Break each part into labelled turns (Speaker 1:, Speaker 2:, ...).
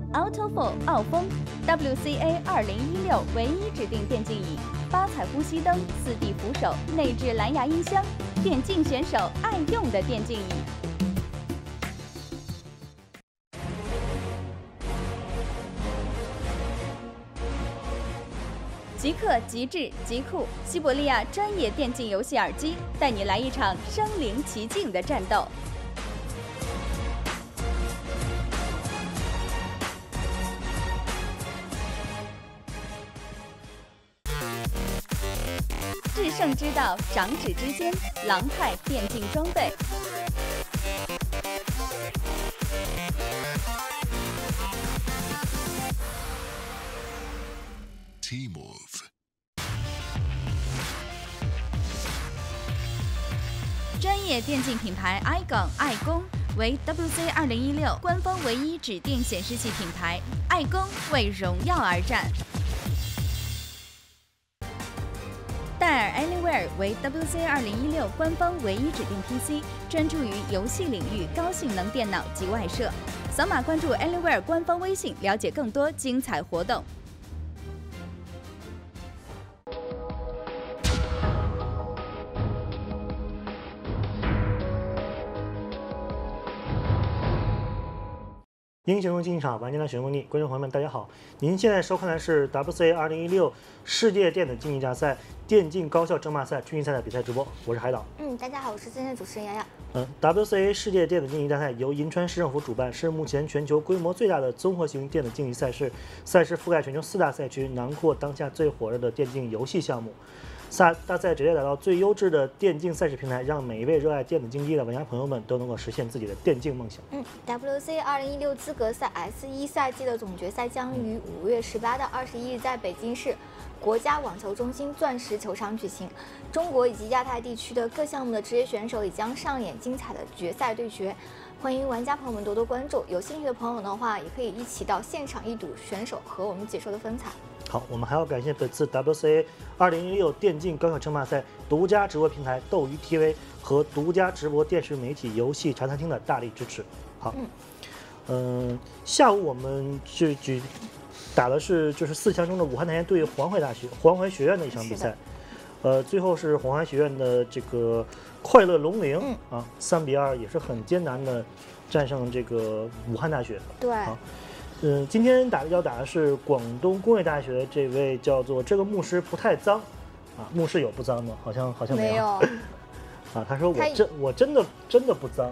Speaker 1: AutoFold 奥风 WCA 2016唯一指定电竞椅，8彩呼吸灯，4D 扶手，内置蓝牙音箱，电竞选手爱用的电竞椅。极客、极致、极酷，西伯利亚专业电竞游戏耳机，带你来一场身临其境的战斗。制胜之道，掌指之间，狼派电竞装备。专业电竞品牌 iGON 爱工为 WC 2016官方唯一指定显示器品牌，爱工为荣耀而战。戴尔 Anywhere 为 WC 2016官方唯一指定 PC， 专注于游戏领域高性能电脑及外设。扫码关注 Anywhere 官方微信，了解更多精彩活动。
Speaker 2: 英雄竞技场，玩家的选功力，观众朋友们，大家好！您现在收看的是 WCA 2016世界电子竞技大赛电竞高校争霸赛春季赛的比赛直播，我是海岛。
Speaker 3: 大家好，我是今天的主持人瑶瑶。
Speaker 2: WCA 世界电子竞技大赛由银川市政府主办，是目前全球规模最大的综合型电子竞技赛事，赛事覆盖全球4大赛区，囊括当下最火热的电竞游戏项目。大赛旨在打造最优质的电竞赛事平台，让每一位热爱电子竞技的玩家朋友们都能够实现自己的电竞梦想。
Speaker 3: WC 2016资格赛 S1 赛季的总决赛将于5月18到21日在北京市国家网球中心钻石球场举行。中国以及亚太地区的各项目的职业选手也将上演精彩的决赛对决。欢迎玩家朋友们多多关注，有兴趣的朋友的话，也可以一起到现场一睹选手和我们解说的风采。
Speaker 2: 好，我们还要感谢本次 WCA 2016电竞高校争霸赛独家直播平台斗鱼 TV 和独家直播电视媒体游戏茶餐厅的大力支持。好，下午我们打的是4强中的武汉大学对黄淮学院的一场比赛。最后是黄淮学院的这个快乐龙陵3比2，也是很艰难的战胜这个武汉大学。
Speaker 3: 对。
Speaker 2: 今天要打的是广东工业大学这位叫做这个牧师不太脏牧师有不脏吗？好像没有他说我真的不脏。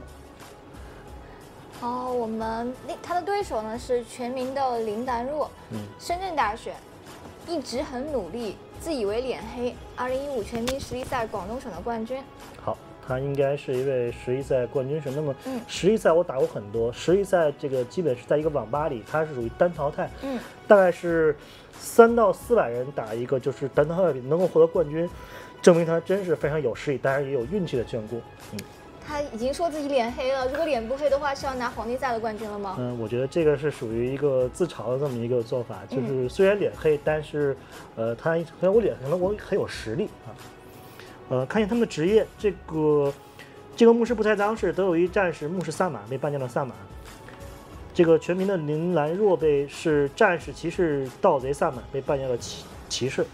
Speaker 3: 他的对手呢是全民的林丹若，深圳大学，一直很努力，自以为脸黑，2015全民实力赛广东省的冠军。好。
Speaker 2: 他应该是一位实力赛冠军手。那么实力赛我打过很多，实力赛这个基本是在一个网吧里，它是属于单淘汰，大概是300到400人打一个，就是单淘汰能够获得冠军，证明他真是非常有实力，当然也有运气的眷顾。
Speaker 3: 他已经说自己脸黑了，如果脸不黑的话，是要拿皇帝赛的冠军了吗？
Speaker 2: 我觉得这个是属于一个自嘲的这么一个做法，就是虽然脸黑，但是他可能我很有实力看见他们的职业，这个牧师不太脏是德友谊战士牧师萨满，被办掉了萨满。这个全民的林兰若是战士骑士盗贼萨满，被办掉了骑士。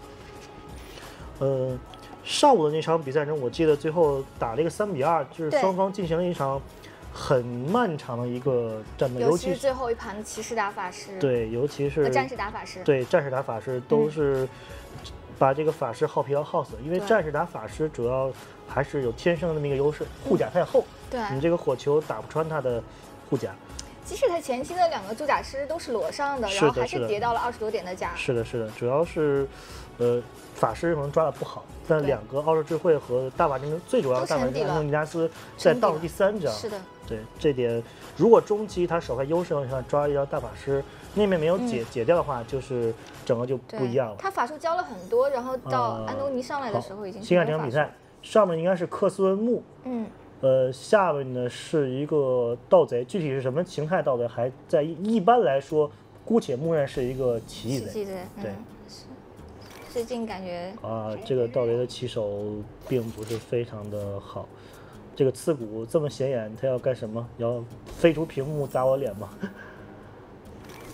Speaker 2: 上午的那场比赛中，我记得最后打了一个3比2，就是双方进行了一场很漫长的一个战斗，
Speaker 3: 尤其是最后一盘骑士打法师。
Speaker 2: 对，尤其是
Speaker 3: 战士打法师。
Speaker 2: 对，战士打法师都是。把这个法师耗皮要耗死，因为战士打法师主要还是有天生的那么一个优势，护甲太厚，你这个火球打不穿他的护甲。
Speaker 3: 即使他前期的2个铸甲师都是裸上的，然后还是叠到了20多点的甲。
Speaker 2: 是的，主要是法师可能抓的不好，但2个奥智智慧和大法真最主要的大法真尼加斯在倒数第3章。
Speaker 3: 是的，
Speaker 2: 对这点，如果中期他手牌优势的话，抓一条大法师。那面没有解掉的话，就是整个就不一样了。
Speaker 3: 他法术教了很多，然后到安东尼上来的时候已经。
Speaker 2: 先看这场比赛，上面应该是克斯文木，下面呢是一个盗贼，具体是什么形态盗贼还在一般来说，姑且默认是一个奇异贼。对，
Speaker 3: 最近感觉
Speaker 2: 这个盗贼的起手并不是非常的好。这个刺骨这么显眼，他要干什么？要飞出屏幕砸我脸吗？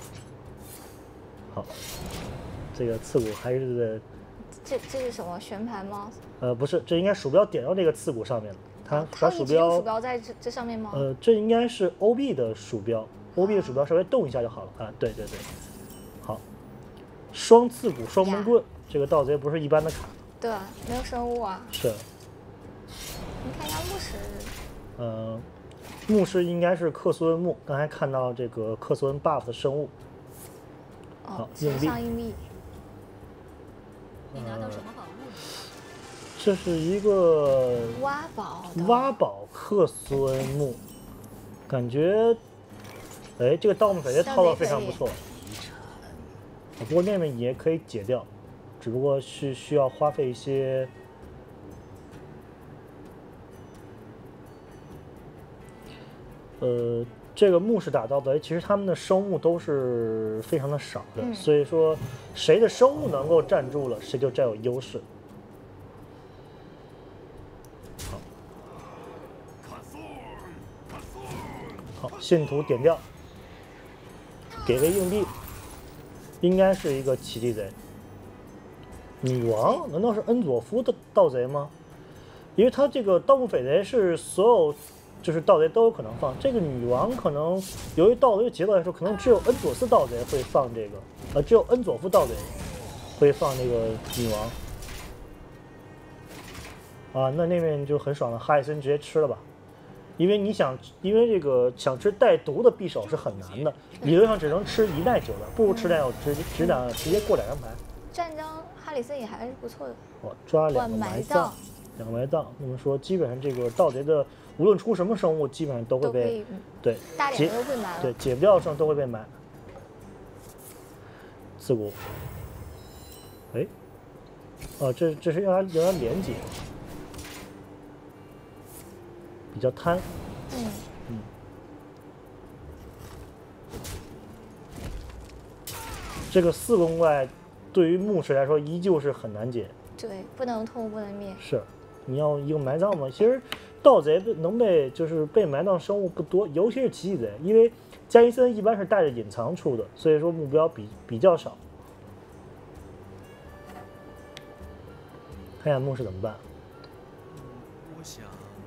Speaker 2: 好，这个刺骨还是
Speaker 3: 这是什么旋盘吗？
Speaker 2: 不是，这应该鼠标点到这个刺骨上面了。它
Speaker 3: 它
Speaker 2: 鼠标，
Speaker 3: 有鼠标在这上面吗？
Speaker 2: 这应该是 OB 的鼠标，OB 的鼠标稍微动一下就好了啊。对对对，好，双刺骨双闷棍，这个盗贼不是一般的卡。
Speaker 3: 对啊，没有生物啊。
Speaker 2: 是。
Speaker 3: 你看一下牧师。
Speaker 2: 牧师应该是克苏恩木，刚才看到这个克苏恩 buff 的生物。好，硬币。
Speaker 3: 上硬币。
Speaker 1: 你拿到什么宝物？
Speaker 2: 这是一个挖宝克苏恩木，感觉，哎，这个盗墓匪谍套路非常不错。不过那边也可以解掉，只不过是需要花费一些。这个牧师打盗贼，其实他们的生物都是非常的少的，所以说谁的生物能够站住了，谁就占有优势。好，信徒点掉，给个硬币，应该是一个奇迹贼。女王难道是恩佐夫的盗贼吗？因为他这个盗墓匪贼是所有。就是盗贼都有可能放这个女王，可能由于盗贼的节奏来说，可能只有恩佐斯盗贼会放这个，只有恩佐夫盗贼会放这个女王。啊，那边就很爽了，哈里森直接吃了吧，因为这个想吃带毒的匕首是很难的，理论上只能吃1耐9的，不如吃带有直接过2张牌。
Speaker 3: 战争哈里森也还是不错的。
Speaker 2: 抓2个埋葬，2个埋葬，那么说基本上这个盗贼的。无论出什么生物，基本上都会被对
Speaker 3: 大点都会埋了，
Speaker 2: 对解不掉的生都会被埋。刺骨，哎，这是让他连接，比较贪。这个4宫怪对于牧师来说依旧是很难解。
Speaker 3: 对，不能痛不能灭。
Speaker 2: 是，你要一个埋葬嘛，其实。盗贼能被埋葬生物不多，尤其是奇迹贼，因为加伊森一般是带着隐藏出的，所以说目标比较少。看一下牧师怎么办。
Speaker 4: 我想，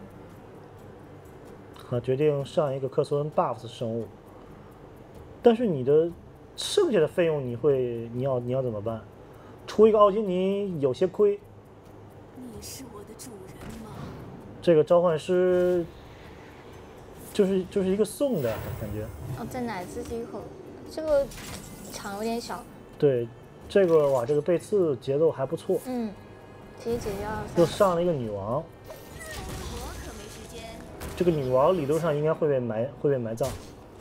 Speaker 2: 决定上一个克苏恩 buff 的生物，但是你的剩下的费用你要怎么办？出一个奥金尼有些亏。
Speaker 1: 你是我的主人吗？
Speaker 2: 这个召唤师就是一个送的感觉。
Speaker 3: 在奶自己一口，这个场有点小。
Speaker 2: 对，这个哇，这个背刺节奏还不错。
Speaker 3: 直接解掉。
Speaker 2: 又上了一个女王。
Speaker 1: 我可没时间。
Speaker 2: 这个女王理论上应该会被埋葬。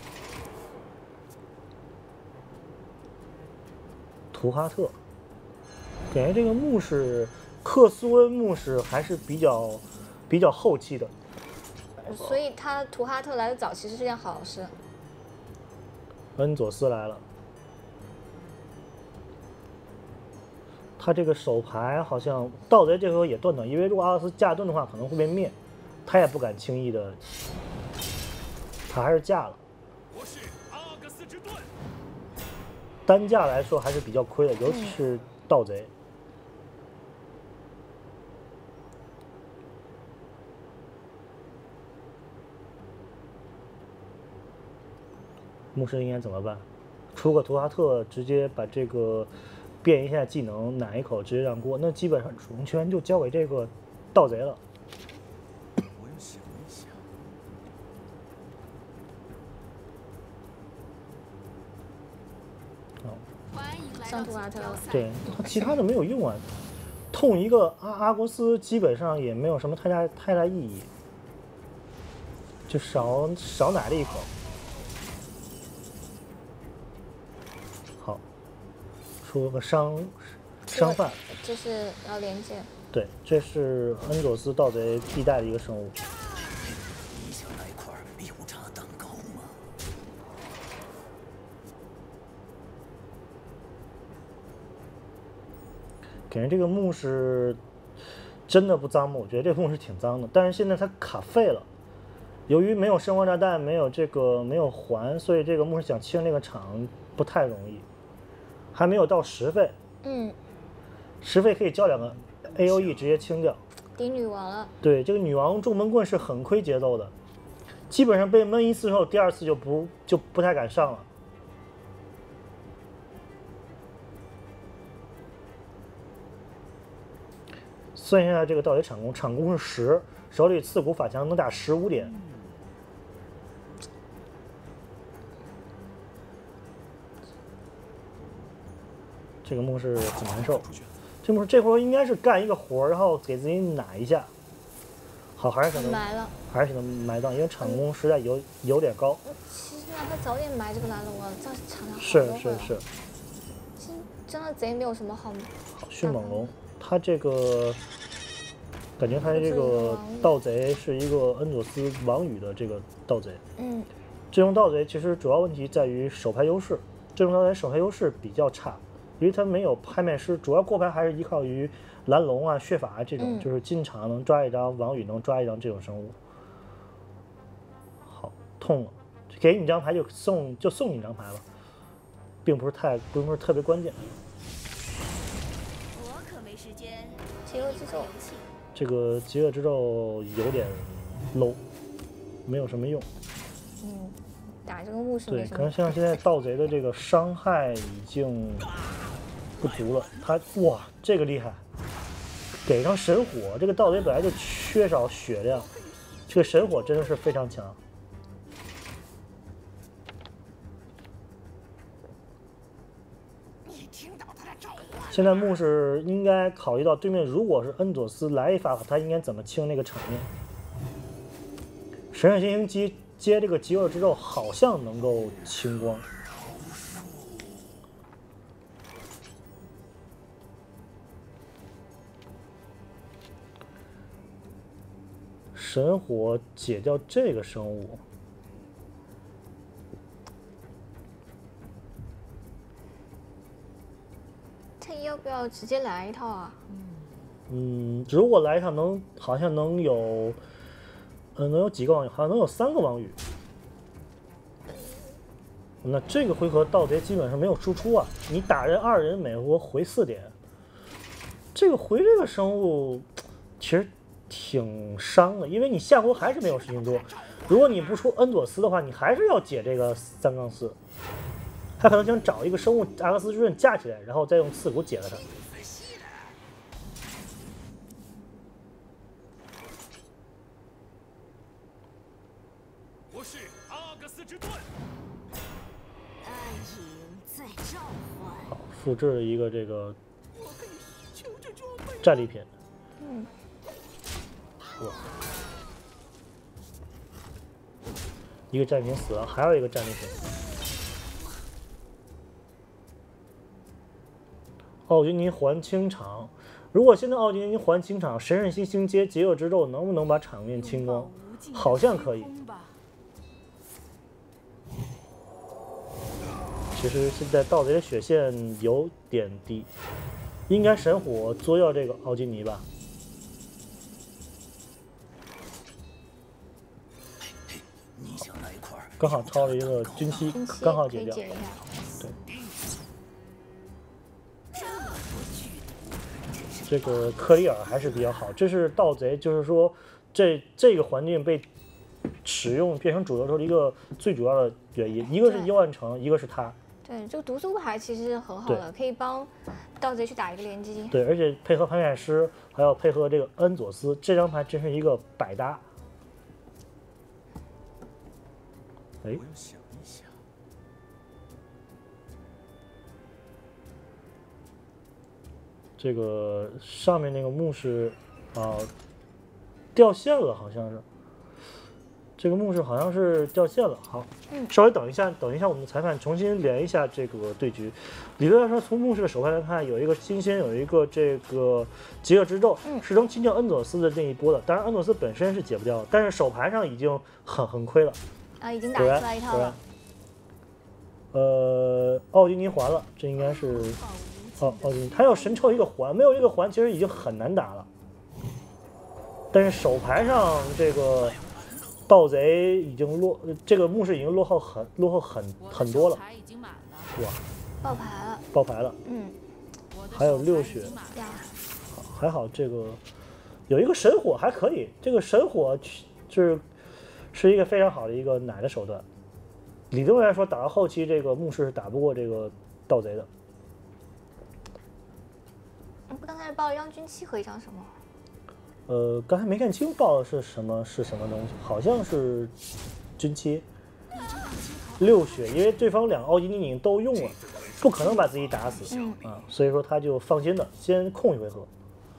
Speaker 2: 图哈特，感觉这个牧师克苏恩牧师还是比较后期的，
Speaker 3: 所以他图哈特来的早其实是件好事。
Speaker 2: 恩佐斯来了，他这个手牌好像盗贼这回也断了，因为如果阿尔斯架盾的话可能会被灭，他也不敢轻易的，他还是架了。
Speaker 4: 我是阿格斯之盾。
Speaker 2: 单架来说还是比较亏的，尤其是盗贼。牧师应该怎么办？出个图哈特，直接把这个变一下技能，奶一口直接让过，那基本上主动权就交给这个盗贼了。
Speaker 4: 我要想一想。
Speaker 3: 上图哈特了。
Speaker 2: 对，其他的没有用啊。痛一个阿国斯基本上也没有什么太大意义，就少奶了一口。好，出个伤犯，
Speaker 3: 这是要连接。
Speaker 2: 对，这是恩佐斯盗贼必带的一个生物。
Speaker 4: 你想来块油炸蛋糕吗？
Speaker 2: 感觉这个牧师真的不脏吗？我觉得这个牧师挺脏的，但是现在他卡废了，由于没有生化炸弹，没有环，所以这个牧师想清这个场不太容易。 还没有到10费。10费可以交2个 AOE 直接清掉。
Speaker 3: 顶女王了。
Speaker 2: 对，这个女王重闷棍是很亏节奏的，基本上被闷1次之后，第2次就不太敢上了。算一下这个盗贼场攻是10，手里刺骨法强能打15点。这个墓是很难受。这墓这会儿应该是干一个活，然后给自己奶一下。好，还是选择
Speaker 3: 埋了，
Speaker 2: 还是选择埋葬，因为场攻实在有点高。
Speaker 3: 其实哪怕早点埋这个蓝龙啊，这场上
Speaker 2: 是。
Speaker 3: 其实真的贼没有什么好。
Speaker 2: 好，迅猛龙，他这个感觉他这个盗贼是一个恩佐斯王宇的这个盗贼。这种盗贼其实主要问题在于手牌优势，这种盗贼手牌优势比较差。因为他没有拍卖师，主要过牌还是依靠于蓝龙啊、血法啊这种，就是进场能抓一张，王宇能抓一张这种生物。好，痛了，给你张牌就送你一张牌了，并不是特别关键。
Speaker 1: 我可没时间。
Speaker 3: 邪恶之咒，
Speaker 2: 这个极恶之咒有点 low， 没有什么用。
Speaker 3: 打这个墓是
Speaker 2: 对，可能像现在盗贼的这个伤害已经不足了。他哇，这个厉害，给上神火。这个盗贼本来就缺少血量，这个神火真的是非常强。现在牧师应该考虑到对面如果是恩佐斯来一发，他应该怎么清那个场面。神圣星星接这个极恶之咒好像能够清光。神火解掉这个生物，
Speaker 3: 他要不要直接来一套啊？
Speaker 2: 如果来一套好像能有，能有几个王宇？好像能有3个王宇。那这个回合盗贼基本上没有输出啊！你打人2人每回合回4点，这个回这个生物其实挺伤的，因为你下回还是没有事情做。如果你不出恩佐斯的话，你还是要解这个3-4。他可能想找一个生物阿克斯之刃架起来，然后再用刺骨解了他。
Speaker 4: 我是阿克斯之盾。
Speaker 5: 暗影在召唤。
Speaker 2: 好，复制一个这个战利品。哇，一个战利品死了，还有一个战利品。奥金尼还清场，如果现在奥金尼还清场，神圣星星接极恶之咒能不能把场面清光？好像可以。其实现在盗贼的血线有点低，应该神火作掉这个奥金尼吧。刚好抄了一个军旗，刚好解掉。对，这个克里尔还是比较好。这是盗贼，就是说这个环境被使用变成主流时候的一个最主要的原因，一个是幽暗城，一个是他。
Speaker 3: 对，这个毒素牌其实是很好的，可以帮盗贼去打一个连击。
Speaker 2: 对，而且配合拍卖师，还要配合这个恩佐斯，这张牌真是一个百搭。哎，
Speaker 4: 我要想一想。
Speaker 2: 这个上面那个墓室啊，掉线了，好像是。这个墓室好像是掉线了。好，稍微等一下，我们的裁判重新连一下这个对局。理论来说，从墓室的手牌来看，有一个新鲜，有一个这个极恶之咒，是能清掉恩佐斯的那一波的。当然，恩佐斯本身是解不掉的，但是手牌上已经很亏了。
Speaker 3: 啊，已经打出来一套了。
Speaker 2: 奥金尼还了，这应该是奥金尼，他要神抽一个环，没有一个环其实已经很难打了。但是手牌上这个盗贼已经这个墓室已经落后很多了。哇，
Speaker 3: 爆牌了。
Speaker 2: 爆牌了。
Speaker 3: 嗯，
Speaker 2: 还有6血，
Speaker 3: 呀，
Speaker 2: 还好这个有一个神火还可以，这个神火是一个非常好的一个奶的手段。理论来说，打到后期这个牧师是打不过这个盗贼的。
Speaker 3: 刚才报了一张军旗和一张什么？
Speaker 2: 刚才没看清报的是什么东西，好像是军旗。6血，因为对方2个奥基尼已经都用了，不可能把自己打死啊，所以说他就放心的先控一回合。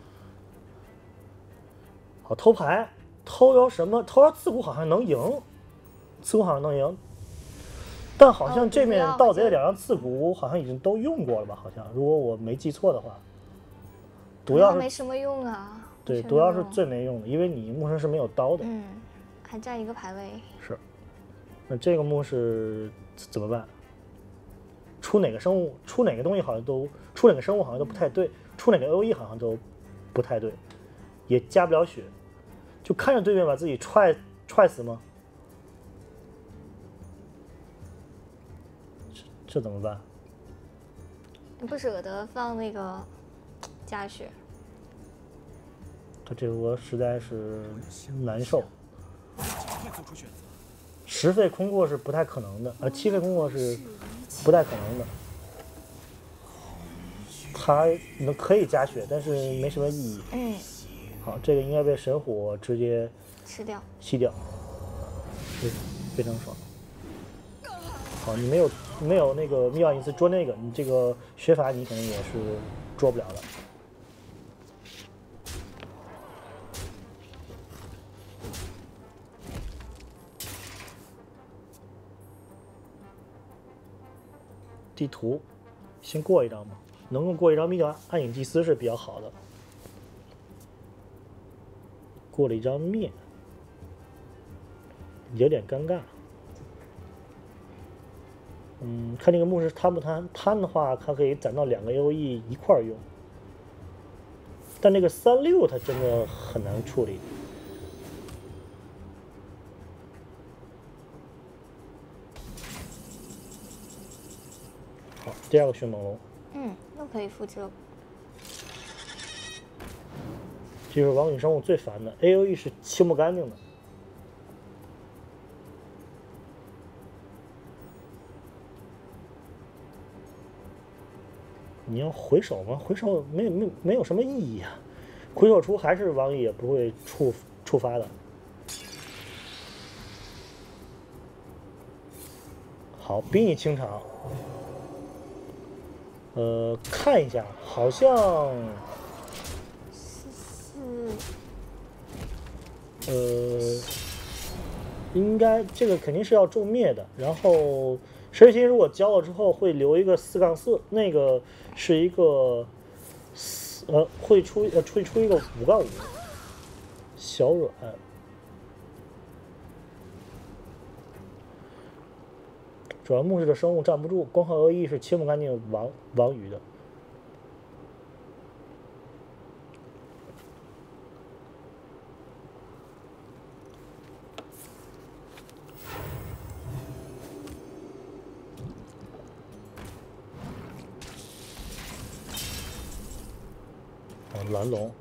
Speaker 2: 好，偷牌，偷着什么？偷着刺骨好像能赢，刺骨好像能赢，但好像这面盗贼的2张刺骨好像已经都用过了吧？好像如果我没记错的话，毒药
Speaker 3: 没什么用啊。
Speaker 2: 对，毒药是最没用的，因为你牧神是没有刀的。
Speaker 3: 还占一个排位。
Speaker 2: 是。那这个牧师怎么办？出哪个生物，出哪个东西好像都，出哪个生物好像都不太对，出哪个 AOE 好像都不太对，也加不了血，就看着对面把自己踹死吗？这怎么办？
Speaker 3: 不舍得放那个加血。
Speaker 2: 他这个我实在是难受。10费空过是不太可能的，7费空过是不太可能的。他可以加血，但是没什么意义。好，这个应该被神火直接吸掉，非常爽。好，你没有那个密奥因斯捉那个，你这个血法你可能也是捉不了的。地图先过一张吧，能够过一张密教暗影祭司是比较好的。过了一张灭，有点尴尬。看这个牧师贪不贪？贪的话，他可以攒到2个 AOE 一块用，但这个36他真的很难处理。好，第2个迅猛龙。
Speaker 3: 又可以复制了。
Speaker 2: 这是王宇生物最烦的 ，AOE 是清不干净的。你要回手吗？回手没有什么意义啊，回手出还是王宇也不会触发的。好，逼你清场。看一下，好像应该这个肯定是要中灭的。然后神心如果交了之后会留一个4-4，那个是一个会出一个5-5小软。主要牧师的生物站不住，光靠 AOE 是清不干净王宇的。蓝龙，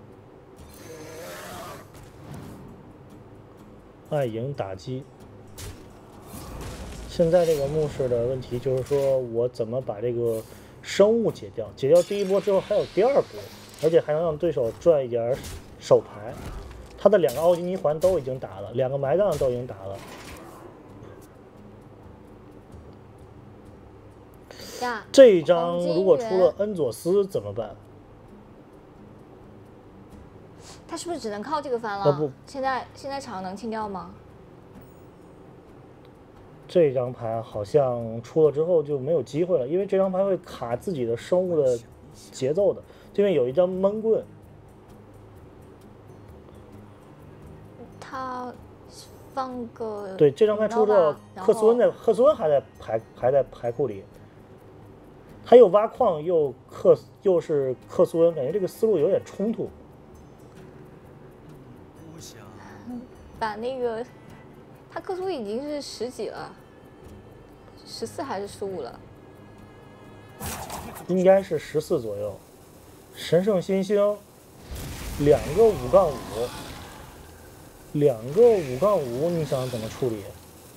Speaker 2: 暗影打击。现在这个牧师的问题就是说，我怎么把这个生物解掉？解掉第1波之后还有第2波，而且还能让对手赚一点手牌。他的2个奥基尼环都已经打了，2个埋葬都已经打了。这一张如果出了恩佐斯怎么办？
Speaker 3: 他是不是只能靠这个翻了？
Speaker 2: 不，
Speaker 3: 现在场能清掉吗？
Speaker 2: 这张牌好像出了之后就没有机会了，因为这张牌会卡自己的生物的节奏的。对面有一张闷棍，
Speaker 3: 他放个
Speaker 2: 对这张牌出之后，赫斯温还在牌库里，他又挖矿又是克苏恩，感觉这个思路有点冲突。
Speaker 3: 把那个他克苏已经是10几了，14还是15了？
Speaker 2: 应该是14左右。神圣新星2个5-5，你想怎么处理？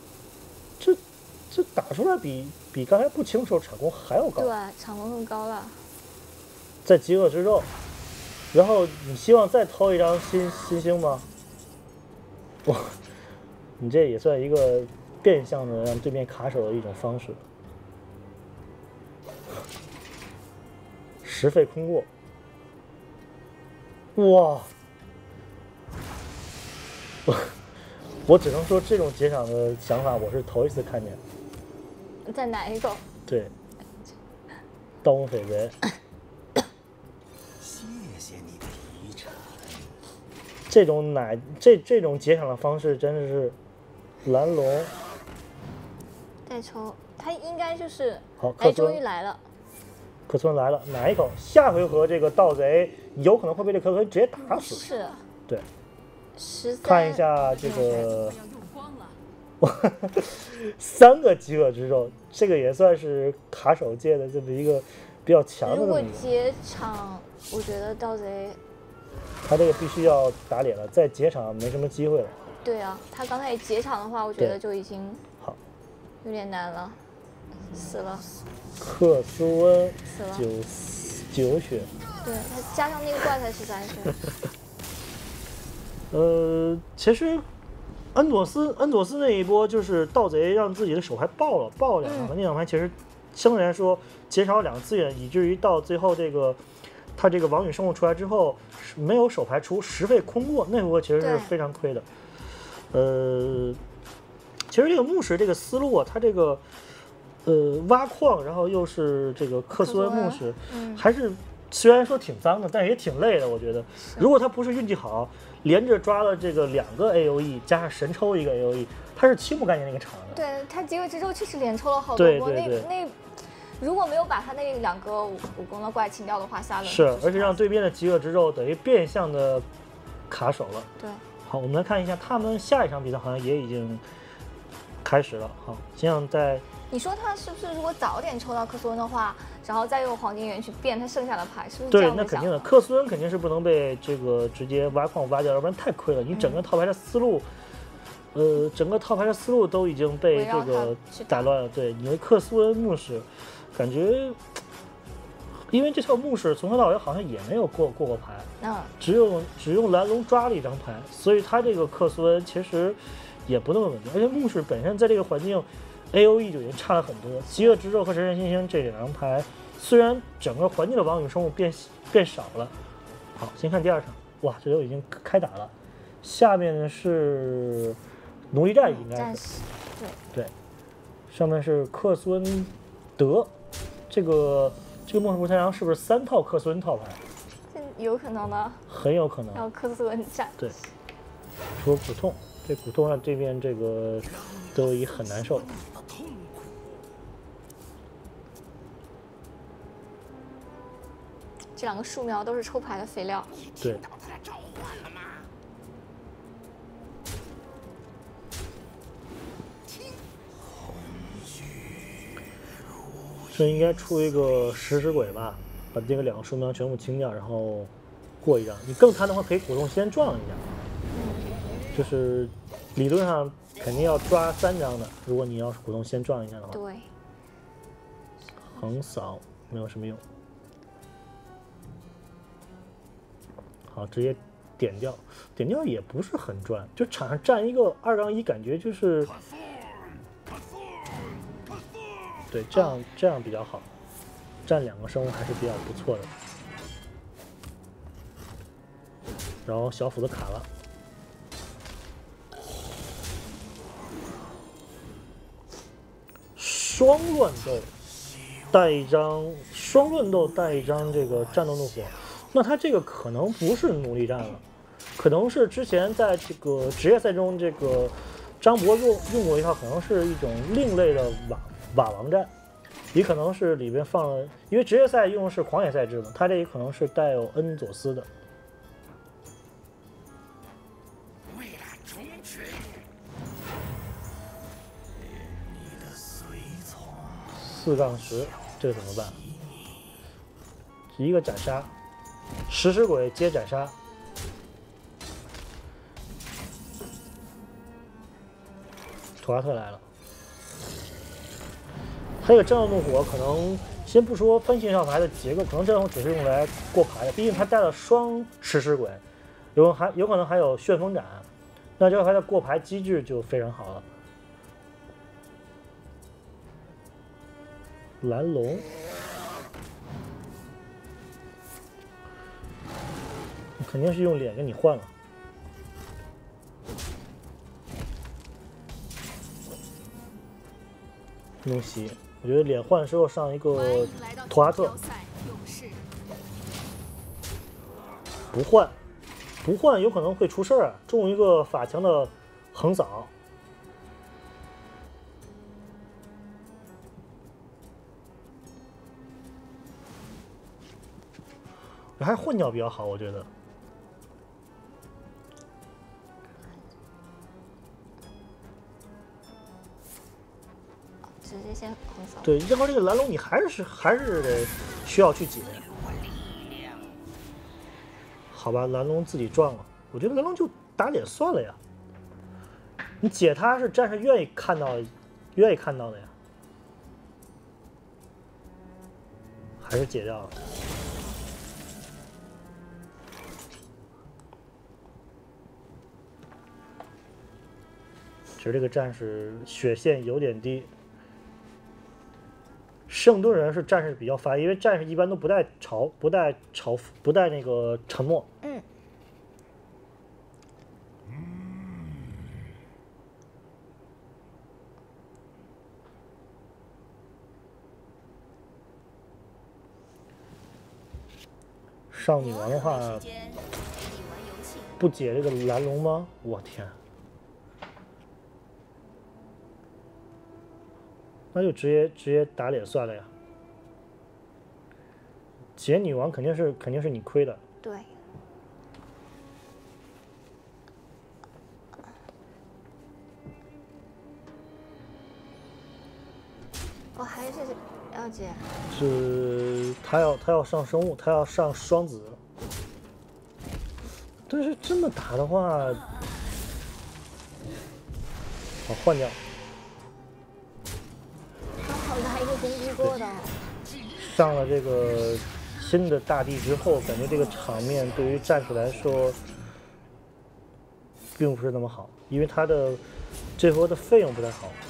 Speaker 2: 这打出来比刚才不清手产功还要高。
Speaker 3: 对，产功更高了。
Speaker 2: 在极恶之咒，然后你希望再掏一张新星吗？哇，你这也算一个变相的让对面卡手的一种方式。10费空过，哇！我只能说这种解场的想法我是头一次看见。
Speaker 3: 再哪一个？
Speaker 2: 对，盗墓匪贼。
Speaker 4: 谢谢你的遗产。
Speaker 2: 这种解场的方式真的是蓝龙。
Speaker 3: 再抽，他应该就是
Speaker 2: 好，
Speaker 3: 哎，终于来了。
Speaker 2: 克村来了，哪一口？下回合这个盗贼有可能会被这克村直接打死。
Speaker 3: 是。
Speaker 2: 对。
Speaker 3: 13。
Speaker 2: 看一下这个。3个极恶之咒，这个也算是卡手界的这么一个比较强的。
Speaker 3: 如果解场，我觉得盗贼
Speaker 2: 他这个必须要打脸了，再解场没什么机会了。
Speaker 3: 对啊，他刚才解场的话，我觉得就已经
Speaker 2: 好，
Speaker 3: 有点难了，死了。
Speaker 2: 克斯温
Speaker 3: 死了
Speaker 2: 9血，
Speaker 3: 对他加上那个怪才13血。
Speaker 2: 其实。恩佐斯那一波就是盗贼让自己的手牌爆了2张牌，那两牌其实相对来说减少了2个资源，以至于到最后他这个王允生物出来之后没有手牌出10费空过，那波其实是非常亏的。其实这个牧师这个思路啊，他这个挖矿，然后又是这个克苏恩牧师，还是虽然说挺脏的，但也挺累的。我觉得如果他不是运气好。连着抓了这个2个 AOE， 加上神抽1个 AOE， 他是清不干净那个场的。
Speaker 3: 对他极恶之咒确实连抽了好多波，
Speaker 2: 对
Speaker 3: 那如果没有把他那2个武功的怪清掉的话，下轮
Speaker 2: 是，而且让对面的极恶之咒等于变相的卡手了。
Speaker 3: 对，
Speaker 2: 好，我们来看一下他们下一场比赛好像也已经开始了。好，这样在。
Speaker 3: 你说他是不是如果早点抽到克苏恩的话，然后再用黄金元去变他剩下的牌，是不是这样？
Speaker 2: 对，那肯定的。克苏恩肯定是不能被这个直接挖矿挖掉，要不然太亏了。你整个套牌的思路，都已经被这个打乱了。对，你的克苏恩牧师，感觉，因为这套牧师从头到尾好像也没有过牌，只用蓝龙抓了1张牌，所以他这个克苏恩其实也不那么稳定，而且牧师本身在这个环境。AOE 就已经差了很多，极恶之咒和神圣新星这2张牌，虽然整个环境的王允生物变少了。好，先看第2场，哇，这都已经开打了。下面是奴隶战，应该是对，上面是克苏恩德，这个末世不太阳是不是3套克苏恩套牌？
Speaker 3: 有可能的，
Speaker 2: 很有可能。
Speaker 3: 然后克苏恩战，
Speaker 2: 对，说苦痛，这苦痛让这边这个德伊很难受。
Speaker 3: 这2个树苗都是抽牌的肥料。
Speaker 2: 对。这应该出一个食尸鬼吧，把这个2个树苗全部清掉，然后过1张。你更贪的话，可以主动先撞一下，就是理论上肯定要抓3张的。如果你要是主动先撞一下的话，
Speaker 3: 对。
Speaker 2: 横扫没有什么用。好，直接点掉也不是很赚，就场上站一个2-1，感觉就是，对，这样比较好，站2个生物还是比较不错的。然后小斧子卡了，双乱斗带一张这个战斗怒火。那他这个可能不是奴隶战了，可能是之前在这个职业赛中，这个张博用过一套，可能是一种另类的瓦王战，也可能是里边放了，因为职业赛用的是狂野赛制嘛，他这也可能是带有恩佐斯的。
Speaker 4: 为了终局，你的随从
Speaker 2: 4-10，这个怎么办？ 一个斩杀，食尸鬼接斩杀。图拉特来了，他这个战斗怒火可能先不说分析上牌的结构，可能这种只是用来过牌的，毕竟他带了双食尸鬼，有可能还有旋风斩，那这个牌的过牌机制就非常好了。蓝龙，肯定是用脸跟你换了。弄袭，我觉得脸换之后上一个图拉特，不换有可能会出事儿啊！中一个法强的横扫，还是换掉比较好，我觉得。
Speaker 3: 直接先横扫。
Speaker 2: 对，要不这个蓝龙你还是得需要去解。好吧，蓝龙自己撞了，我觉得蓝龙就打脸算了呀。你解他是战士愿意看到的呀，还是解掉了。只是这个战士血线有点低。圣盾人是战士比较烦，因为战士一般都不带那个沉默。
Speaker 3: 嗯。
Speaker 2: 上女王的话，不解这个蓝龙吗？我天！那就直接打脸算了呀。解女王肯定是你亏的。
Speaker 3: 对。我还是要解。
Speaker 2: 是他要上生物，他要上双子。但是这么打的话，好换掉。
Speaker 3: 还一个攻击过的。
Speaker 2: 上了这个新的大地之后，感觉这个场面对于战士来说并不是那么好，因为他的这回的费用不太好。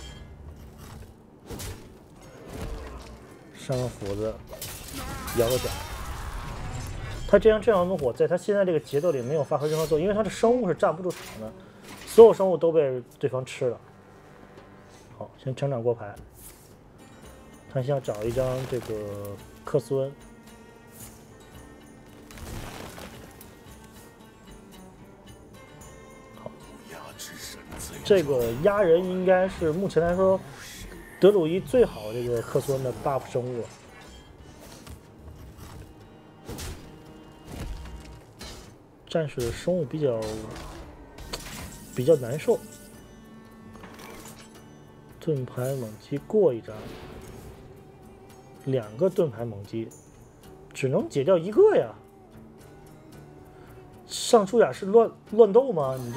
Speaker 2: 上个斧子，摇个脚。他这样怒火在他现在这个节奏里没有发挥任何作用，因为他的生物是站不住场的，所有生物都被对方吃了。好，先成长过牌。他想找一张这个克斯温，好，这个压人应该是目前来说德鲁伊最好这个克斯温的 buff 生物了。战士的生物比较难受，盾牌猛击过一张。2个盾牌猛击，只能解掉1个呀！上出雅是乱斗吗？你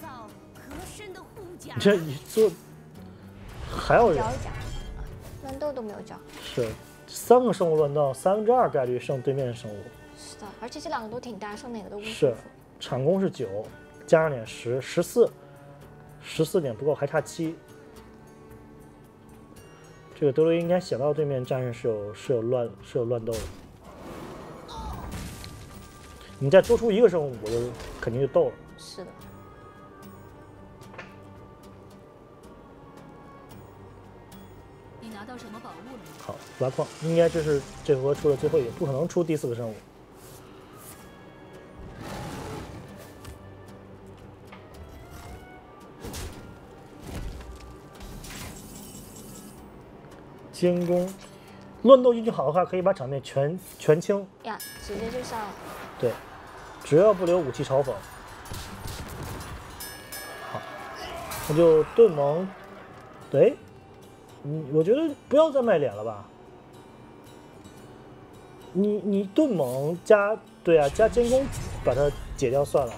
Speaker 2: 这一做还要人？
Speaker 3: 乱斗都没有招。
Speaker 2: 是3个生物乱斗，2%概率胜对面生物。
Speaker 3: 是的，而且这2个都挺大，胜哪个都不舒服。
Speaker 2: 是，场攻是9，加上点10，14点不够，还差7。这个德鲁伊应该想到对面战士是有乱斗的，你再多出1个生物，我就肯定就斗了。
Speaker 3: 是的。
Speaker 5: 你拿到什么宝物了？
Speaker 2: 好，挖矿，应该这是这回合出的最后一个，不可能出第4个生物。监攻，乱斗运气好的话，可以把场面全清
Speaker 3: 呀，直接就上了。
Speaker 2: 对，只要不留武器嘲讽。好，那就盾盟。对，我觉得不要再卖脸了吧。 你盾猛加对啊加监攻，把它解掉算了。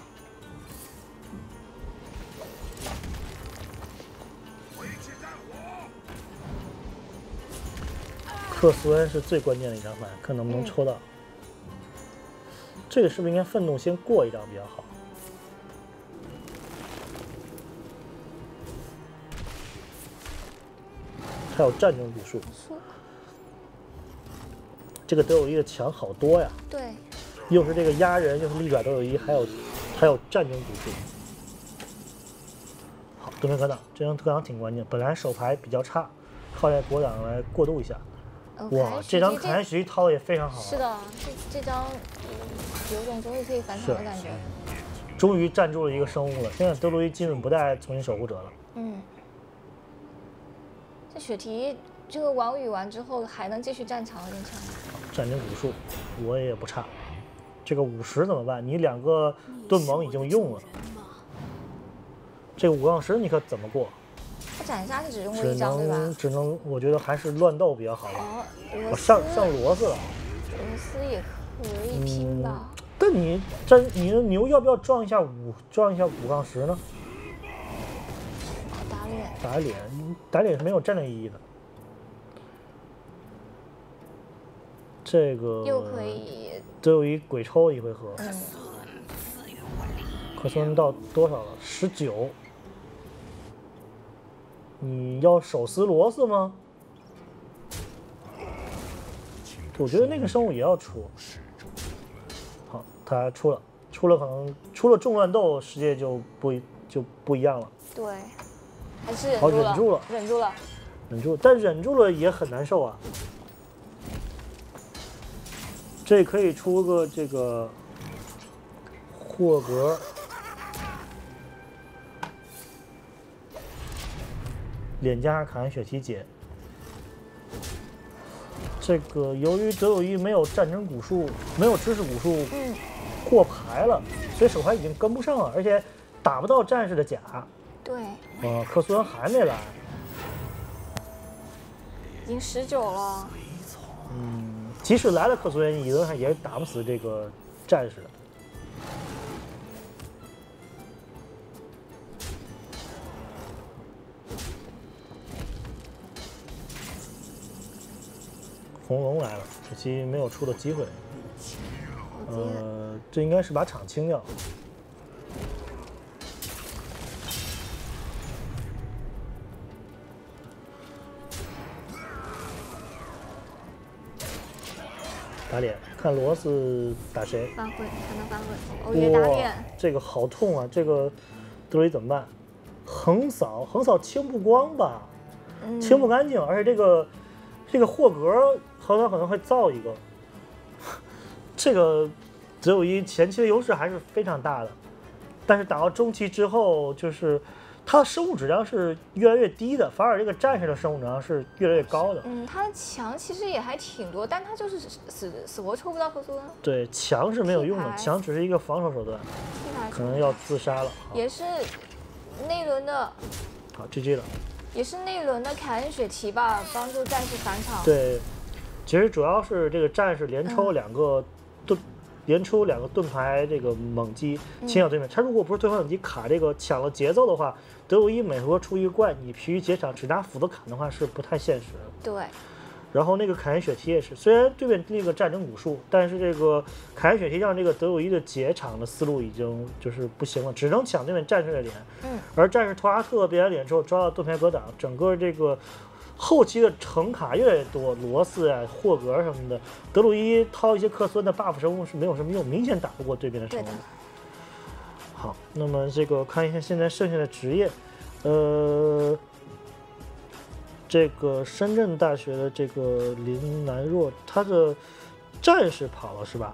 Speaker 2: 克苏恩是最关键的一张牌，看能不能抽到。这个是不是应该愤怒先过一张比较好？还有战争古树，这个德有一的强好多呀。
Speaker 3: 对，
Speaker 2: 又是这个压人，又是利爪都有一，还有战争古树。好，盾牌格挡，这张格挡挺关键。本来手牌比较差，靠这国挡来过渡一下。哇，这张凯恩许套的也非常好。
Speaker 3: 是的，这张有种终于可以返场的感觉。
Speaker 2: 终于站住了一个生物了，现在德鲁伊基本不带重新守护者了。
Speaker 3: 嗯。这雪提这个王宇完之后还能继续战场，有点强。
Speaker 2: 战争古树，我也不差。这个50怎么办？你2个盾猛已经用了，这个5杠10你可怎么过？
Speaker 3: 他斩杀是只用过一张对吧？
Speaker 2: 只能，我觉得还是乱斗比较好吧。
Speaker 3: 哦，
Speaker 2: 上罗斯了。
Speaker 3: 罗斯也可以拼吧。
Speaker 2: 但你的牛要不要撞一下5杠10呢？打脸是没有战略意义的。这个
Speaker 3: 又可以
Speaker 2: 都有一鬼抽一回合。克苏恩到多少了？19。你要手撕罗斯吗？我觉得那个生物也要出。好，他出了，可能出了重乱斗，世界就不一样了。
Speaker 3: 对，还是
Speaker 2: 忍住了，但忍住了也很难受啊。这可以出个这个霍格。脸加凯恩雪提解，这个由于德有一没有战争古树，没有知识古树过牌了，所以手牌已经跟不上了，而且打不到战士的甲。
Speaker 3: 对。
Speaker 2: 克苏恩还没来，
Speaker 3: 已经19了。
Speaker 2: 即使来了克苏恩，理论上也打不死这个战士的。红龙来了，可惜没有出的机会。这应该是把场清掉。打脸，看罗斯打谁？
Speaker 3: 反悔，可能反悔。欧约打脸，
Speaker 2: 这个好痛啊！这个德鲁伊怎么办？横扫清不光吧？清不干净，而且这个霍格很有可能会造一个。这个德鲁伊前期的优势还是非常大的，但是打到中期之后，就是它的生物质量是越来越低的，反而这个战士的生物质量是越来越高的。
Speaker 3: 他的强其实也还挺多，但他就是死活抽不到克苏恩。
Speaker 2: 对，强是没有用的，强只是一个防守手段，可能要自杀了。
Speaker 3: 也是那轮的。
Speaker 2: 好 ，GG 了。
Speaker 3: 也是那轮的凯恩雪提吧，帮助战士返场。
Speaker 2: 对，其实主要是这个战士连抽2个盾牌这个猛击清掉对面。他如果不是盾牌猛击卡这个抢了节奏的话，德鲁伊每回合出一个怪，你疲于结场只拿斧子砍的话是不太现实的。
Speaker 3: 对。
Speaker 2: 然后那个凯恩雪提也是，虽然对面那个战争古树，但是这个凯恩雪提让这个德鲁伊的结场的思路已经就是不行了，只能抢对面战士的脸。而战士托阿特变完脸之后抓到盾牌格挡，整个这个后期的成卡越来越多，罗斯啊、霍格什么的，德鲁伊掏一些克苏恩的 buff 生物是没有什么用，明显打不过对面的生物。好，那么这个看一下现在剩下的职业，这个深圳大学的这个林南若，他的战士跑了是吧？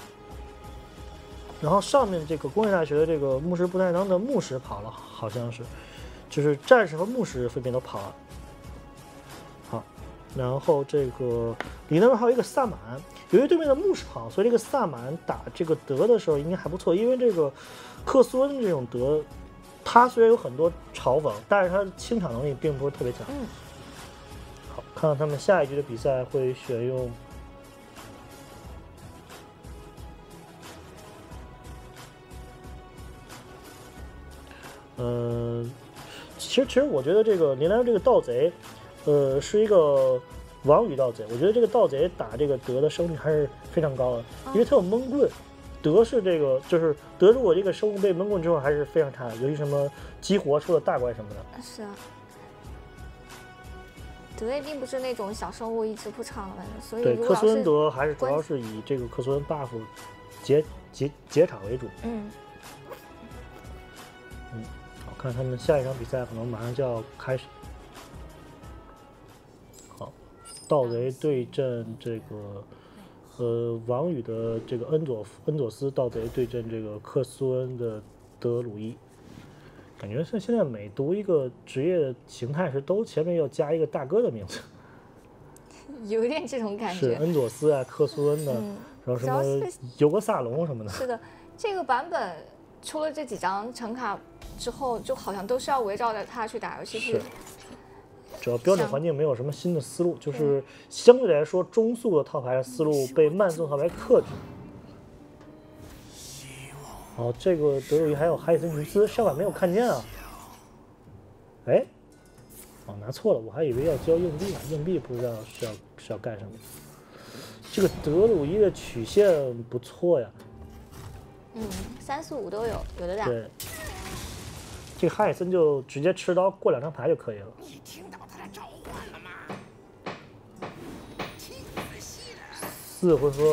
Speaker 2: 然后上面这个工业大学的这个牧师不太能的牧师跑了，好像是，就是战士和牧师分别都跑了。好，然后这个里面还有一个萨满，由于对面的牧师跑，所以这个萨满打这个德的时候应该还不错，因为这个克苏恩这种德，他虽然有很多嘲讽，但是他的清场能力并不是特别强。好，看看他们下一局的比赛会选用其实我觉得这个林兰这个盗贼，是一个王语盗贼。我觉得这个盗贼打这个德的胜率还是非常高的，因为他有闷棍。德是这个，就是德如果这个生物被闷棍之后还是非常差的，尤其什么激活出了大怪什么的。
Speaker 3: 是啊。德也并不是那种小生物一直不长的，所以
Speaker 2: 对克苏恩
Speaker 3: 德
Speaker 2: 德还是主要是以这个克苏恩 buff 解场为主。好，看他们下一场比赛可能马上就要开始。好，盗贼对阵这个王宇的这个恩佐斯盗贼对阵这个克苏恩的德鲁伊。感觉像现在每读一个职业的形态时，都前面要加一个大哥的名字，
Speaker 3: 有点这种感觉。
Speaker 2: 是恩佐斯啊，克苏恩的，然后什么尤格萨隆什么的。
Speaker 3: 是的，这个版本出了这几张橙卡之后，就好像都是要围绕着它去打，尤其是
Speaker 2: 主要标准环境没有什么新的思路，就是相对来说中速的套牌的思路被慢速套牌克制。哦，这个德鲁伊还有海森琼斯，上版没有看见啊。哎，哦，拿错了，我还以为要交硬币呢，硬币不知道是要干什么。这个德鲁伊的曲线不错呀。
Speaker 3: 3、4、5都有的打。
Speaker 2: 对，这个海森就直接持刀过2张牌就可以了。
Speaker 4: 你听到他的召唤了吗？听仔细了。
Speaker 2: 4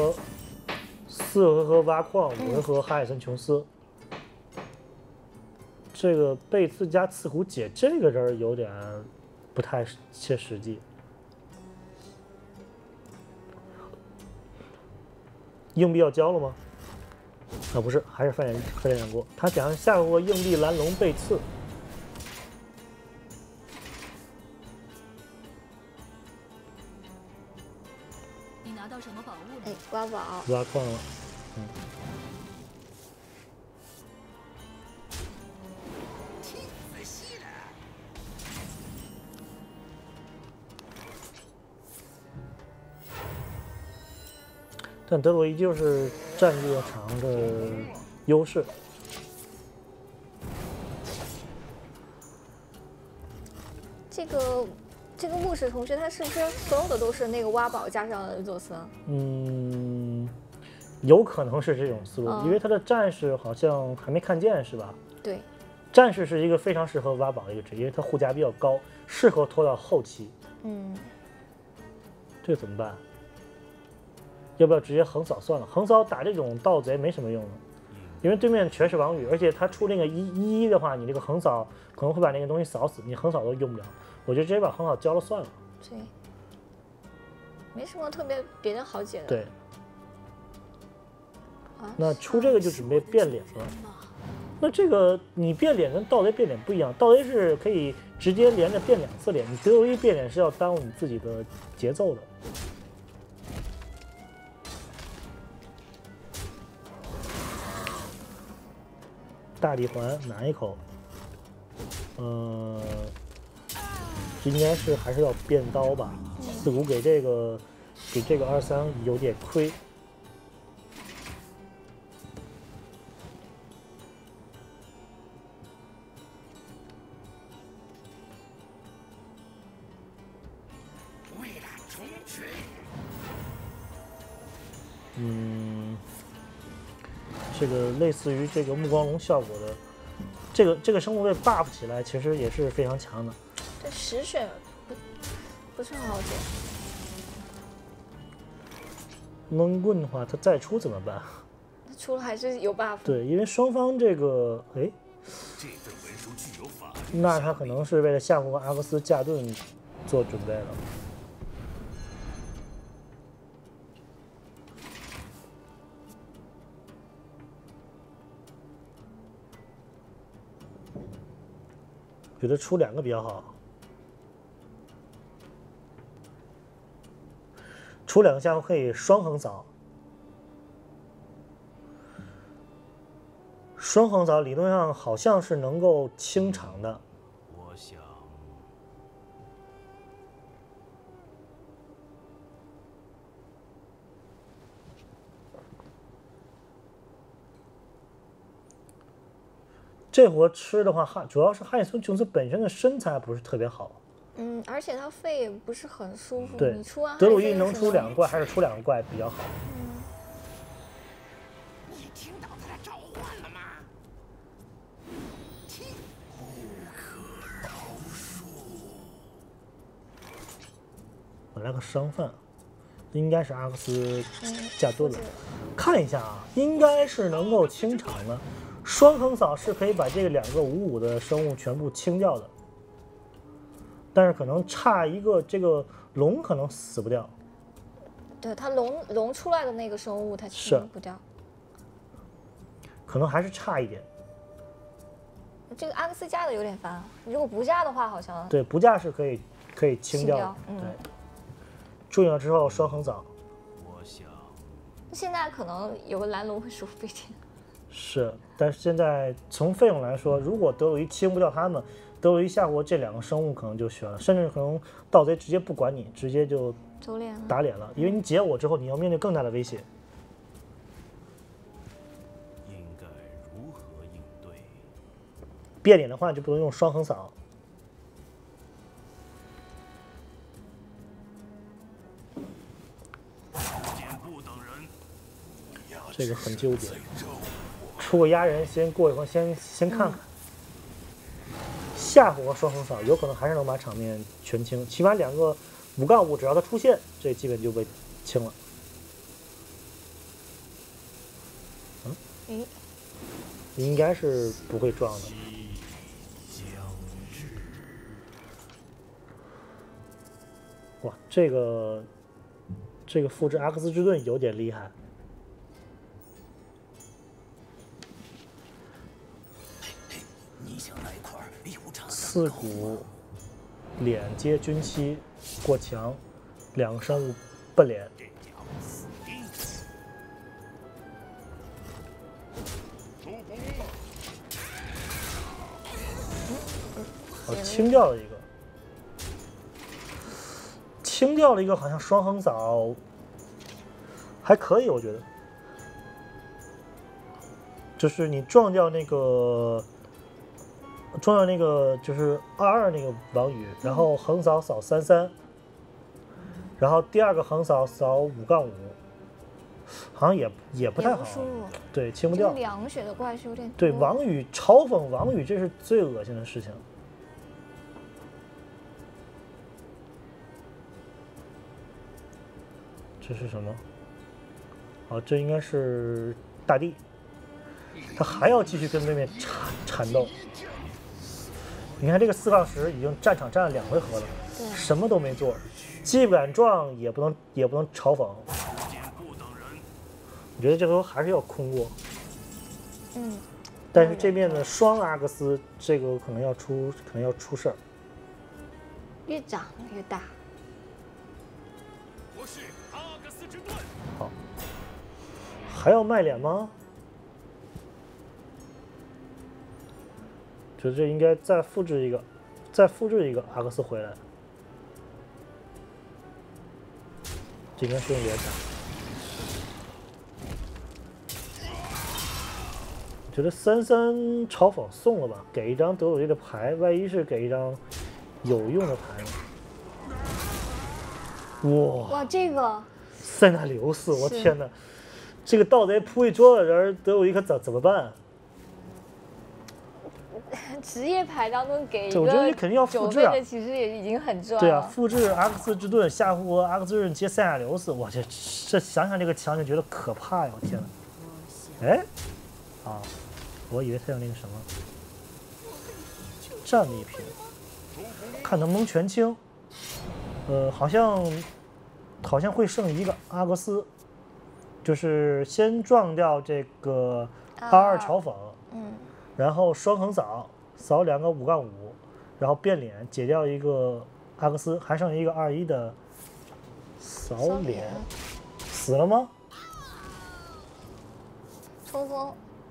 Speaker 2: 回合挖矿，5回合哈里森琼斯。这个贝兹加刺虎解这个人有点不太切实际。硬币要交了吗？啊，不是，还是翻脸过。他想下回合硬币蓝龙被刺。
Speaker 5: 你拿到什么宝物了？
Speaker 3: 哎，挖宝。
Speaker 2: 挖矿了。
Speaker 4: 听仔细了。
Speaker 2: 但德鲁伊就是占据了场的优势。
Speaker 3: 这个牧师同学，他是不是所有的都是那个挖宝加上佐斯？
Speaker 2: 有可能是这种思路，因为他的战士好像还没看见，是吧？
Speaker 3: 对，
Speaker 2: 战士是一个非常适合挖宝的一个职业，因为它护甲比较高，适合拖到后期。这个怎么办？要不要直接横扫算了？横扫打这种盗贼没什么用的，因为对面全是王宇，而且他出那个1/1的话，你这个横扫可能会把那个东西扫死，你横扫都用不了。我就直接把横扫交了算了。
Speaker 3: 对，没什么特别别的好解的。
Speaker 2: 对。那出这个就准备变脸了。那这个你变脸跟盗贼变脸不一样，盗贼是可以直接连着变2次脸，你德鲁伊变脸是要耽误你自己的节奏的。大地环拿一口，应该是还是要变刀吧。4-5给这个23有点亏。
Speaker 4: 为了虫群。
Speaker 2: 这个类似于这个目光龙效果的，这个生物被 buff 起来，其实也是非常强的。
Speaker 3: 这10选不是很好解。
Speaker 2: 闷棍的话，它再出怎么办？
Speaker 3: 出了还是有 buff。
Speaker 2: 对，因为双方这个，哎，
Speaker 4: 这份文书具有法律。
Speaker 2: 那他可能是为了下回合阿克斯驾顿做准备了。觉得出2个比较好，出2个下回可以双横扫，双横扫理论上好像是能够清场的。
Speaker 4: 我想，
Speaker 2: 这活吃的话，主要是汉尼森琼斯本身的身材不是特别好。
Speaker 3: 而且他肺也不是很舒服。
Speaker 2: 对，
Speaker 3: 你出完
Speaker 2: 德鲁伊能出2个怪还是出2个怪比较好。
Speaker 4: 你听到他的召唤了吗？
Speaker 2: 我来个伤犯，应该是阿克斯加盾了。看一下啊，应该是能够清场的。双横扫是可以把这个2个55的生物全部清掉的，但是可能差一个，这个龙可能死不掉。
Speaker 3: 对，他龙出来的那个生物他清不掉，
Speaker 2: 可能还是差一点。
Speaker 3: 这个阿克斯加的有点烦，如果不加的话，好像
Speaker 2: 对不加是可以清掉的。对，注意了之后双横扫。
Speaker 4: 我想，
Speaker 3: 现在可能有个蓝龙会舒服一点。
Speaker 2: 是，但是现在从费用来说，如果德鲁伊清不掉他们，德鲁伊下活这2个生物可能就悬了，甚至可能盗贼直接不管你，直接就
Speaker 3: 走脸了，
Speaker 2: 打脸了，因为你解我之后，你要面对更大的威胁。
Speaker 4: 应该如何应对？
Speaker 2: 变脸的话就不能用双横扫。
Speaker 4: 见不等人，
Speaker 2: 这个很纠结。出个压人，先过一会儿，先看看。下活双横扫有可能还是能把场面全清，起码2个5-5，只要他出现，这基本就被清了。应该是不会撞的。哇，这个复制阿克斯之盾有点厉害。刺骨脸接军旗过墙，2个生物奔脸。清掉了一个，清掉了一个，好像双横扫还可以，我觉得。就是你撞掉那个就是22那个王宇，然后横扫扫33，然后第2个横扫扫5-5，好像也不太好，对，清不掉。
Speaker 3: 凉血的怪是有点多。
Speaker 2: 对，王宇嘲讽王宇，这是最恶心的事情。这是什么？哦，这应该是大地。他还要继续跟对面缠斗。你看这个4-10已经战场战了2回合了，什么都没做，既不敢撞，也不能嘲讽。我觉得这回还是要空过。但是这面的双阿克斯，这个可能要出事儿。
Speaker 3: 越长越大。
Speaker 4: 我是阿克斯之盾。
Speaker 2: 好，还要卖脸吗？觉得这应该再复制一个阿克斯回来。这应该是用原打。我觉得33嘲讽送了吧，给一张德鲁伊的牌，万一是给一张有用的牌呢？哇，
Speaker 3: 这个
Speaker 2: 塞纳留斯，我天哪！这个盗贼扑一桌子人，德鲁伊可怎么办？
Speaker 3: 职业牌当中给一个，
Speaker 2: 我觉得你肯定要复制啊。
Speaker 3: 其实也已经很赚了。
Speaker 2: 对啊，复制阿克斯之盾，下活阿克斯之盾接塞纳留斯，我这想想这个墙就觉得可怕呀！我天哪！哎，啊，我以为他有那个什么战利品，看能不能全清。好像会剩一个阿克斯，就是先撞掉这个22嘲讽，然后双横扫2个5-5，然后变脸解掉一个阿克斯，还剩一个21的扫脸，死了吗？
Speaker 3: 冲锋。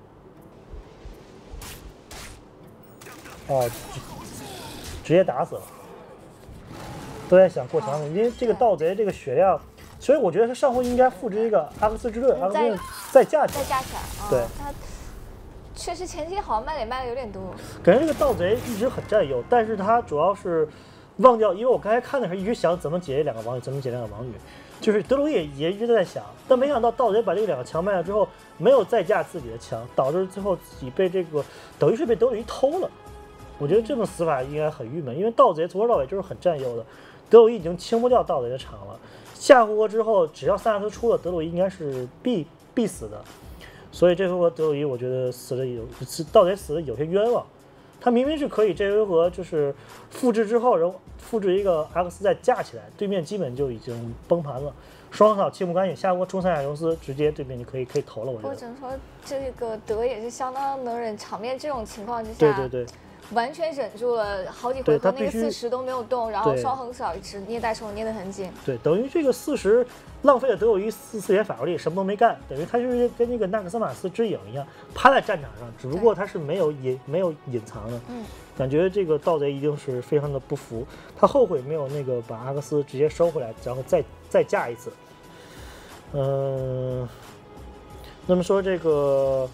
Speaker 2: 哦，直接打死了。都在想过墙，因为这个盗贼这个血量，所以我觉得他上回应该复制一个阿克斯之盾，阿克斯之盾再架起来。
Speaker 3: 再架起来。
Speaker 2: 对。
Speaker 3: 确实前期好像卖的有点多。
Speaker 2: 感觉这个盗贼一直很占优，但是他主要是忘掉，因为我刚才看的时候一直想怎么解这两个王女，怎么解两个王女，就是德鲁伊也一直在想，但没想到盗贼把这个两个墙卖了之后，没有再架自己的墙，导致最后自己被这个等于是被德鲁伊偷了。我觉得这种死法应该很郁闷，因为盗贼从头到尾就是很占优的，德鲁伊已经清不掉盗贼的场了。下回合之后，只要萨拉斯出了，德鲁伊应该是必死的。所以这回合德鲁伊我觉得盗贼死的有些冤枉。他明明是可以这回合就是复制之后，然后复制一个阿克斯再架起来，对面基本就已经崩盘了。双草气不干净，下锅冲三亚尤斯，直接对面就可以投了。我觉得。
Speaker 3: 我只能说这个德也是相当能忍场面，这种情况之
Speaker 2: 对
Speaker 3: 下，完全忍住了好几回合，那个40都没有动，然后双横扫一直捏带手捏得很紧。
Speaker 2: 对，等于这个40浪费了德鲁伊4连法术力，什么都没干，等于他就是跟那个纳克萨马斯之影一样，趴在战场上，只不过他是没有隐藏的。感觉这个盗贼一定是非常的不服，他后悔没有那个把阿克斯直接收回来，然后再架一次。那么说这个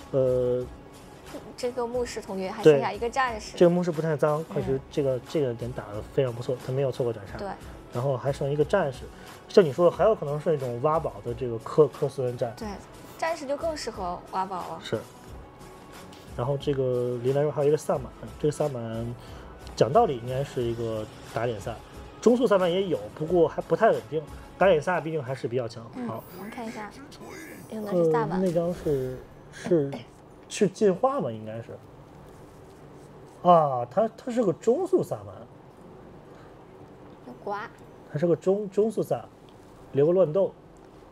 Speaker 3: 这个牧师同学还剩下一个战士，
Speaker 2: 这个牧师不太脏，可是这个点打得非常不错，他没有错过斩杀。
Speaker 3: 对，
Speaker 2: 然后还剩一个战士，像你说的，还有可能是那种挖宝的这个科斯人战。
Speaker 3: 对，战士就更适合挖宝了。
Speaker 2: 是。然后这个离来说还有一个萨满，这个萨满讲道理应该是一个打脸萨，中速萨满也有，不过还不太稳定。打脸萨毕竟还是比较强。好，
Speaker 3: 我们看一下，用的是萨满。
Speaker 2: 那张是进化吗？应该是。啊，他是个中速萨满。
Speaker 3: 刮。
Speaker 2: 他是个中速萨，留个乱斗。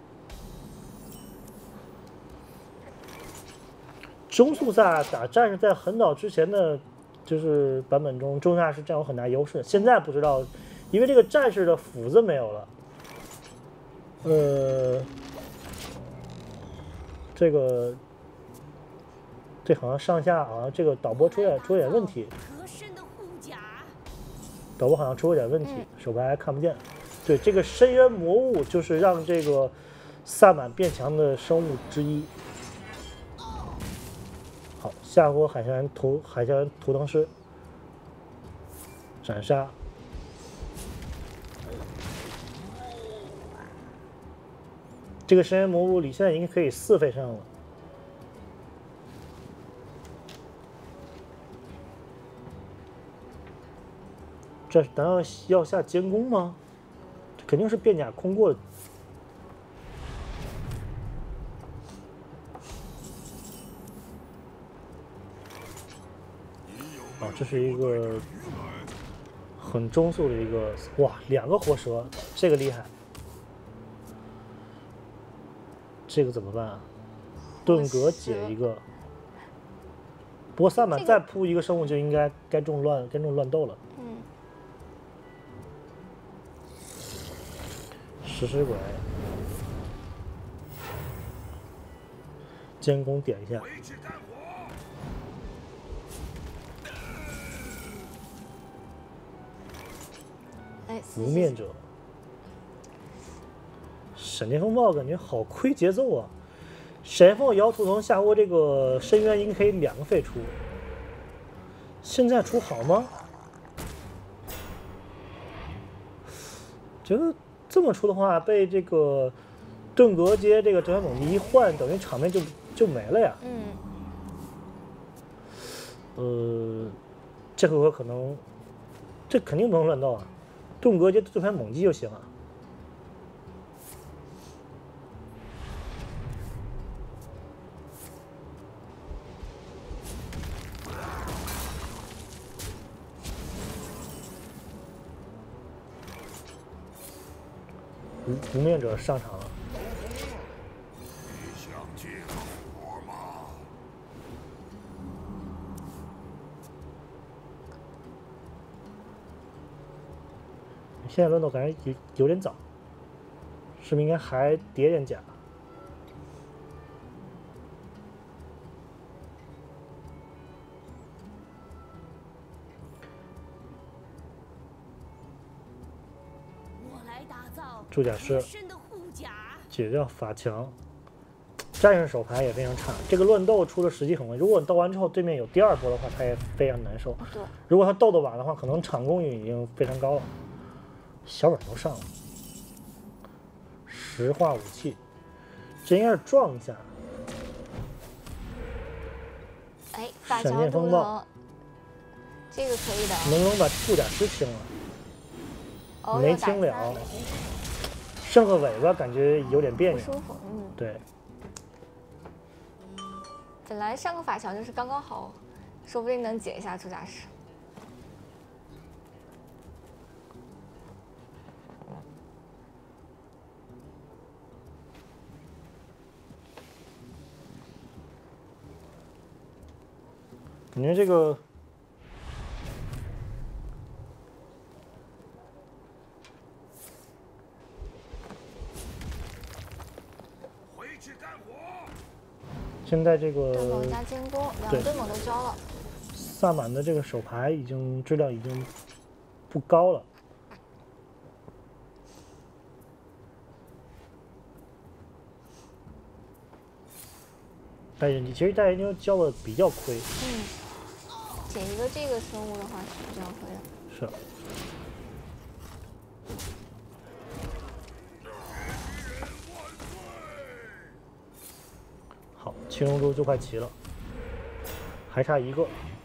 Speaker 2: 中速萨打战士在很早之前的，就是版本中，中萨是占有很大优势。现在不知道，因为这个战士的斧子没有了。这好像上下好像这个导播出了点问题。导播好像出了点问题，手牌还看不见。对，这个深渊魔物就是让这个萨满变强的生物之一。好，下锅海峡图腾师，斩杀。这个深渊魔物里现在应该可以4费上了。这难道要下监工吗？这肯定是变甲空过的。啊，这是一个很中速的一个，哇，2个活蛇，这个厉害。这个怎么办啊？盾格解一个。不过萨满再扑一个生物就应该中乱斗了。食尸鬼，监工点一下。无面者，闪电风暴感觉好亏节奏啊！闪电风暴摇图腾下锅这个深渊应该可以2个费出，现在出好吗？觉得这么出的话，被这个盾格接这个正拳猛击一换，等于场面就没了呀。这回合可能，这肯定不能乱斗啊，盾格接正拳猛击就行啊。无面者上场了。现在乱斗感觉有点早，是不是应该还叠点甲？铸甲师解掉法强， 战士手牌也非常差。这个乱斗出的时机很晚，如果斗完之后对面有第2波的话，他也非常难受。
Speaker 3: 对，
Speaker 2: 如果他斗得晚的话，可能场攻率已经非常高了。小软都上了，石化武器，这应该是撞一下。
Speaker 3: 哎，法
Speaker 2: 闪
Speaker 3: 乔毒
Speaker 2: 电风暴
Speaker 3: 龙，这个可以的。
Speaker 2: 能不能把铸甲师清了？
Speaker 3: 哦，
Speaker 2: 没
Speaker 3: 又打
Speaker 2: 清了
Speaker 3: 3，
Speaker 2: 剩个尾巴，感觉有点别扭。
Speaker 3: 不舒服。嗯，
Speaker 2: 对，
Speaker 3: 本来上个法乔就是刚刚好，说不定能解一下铸甲师。
Speaker 2: 感觉这个
Speaker 4: 回去干活。
Speaker 2: 现在这
Speaker 3: 对
Speaker 2: 个
Speaker 3: 猛加监工，两
Speaker 2: 对
Speaker 3: 个对猛都交了。
Speaker 2: 萨满的这个手牌已经质量已经不高了。但是你其实大研究交的比较亏，
Speaker 3: 嗯，解一个这个生物的话是比较亏的。
Speaker 2: 是。好，七龙珠就快齐了，还差一个。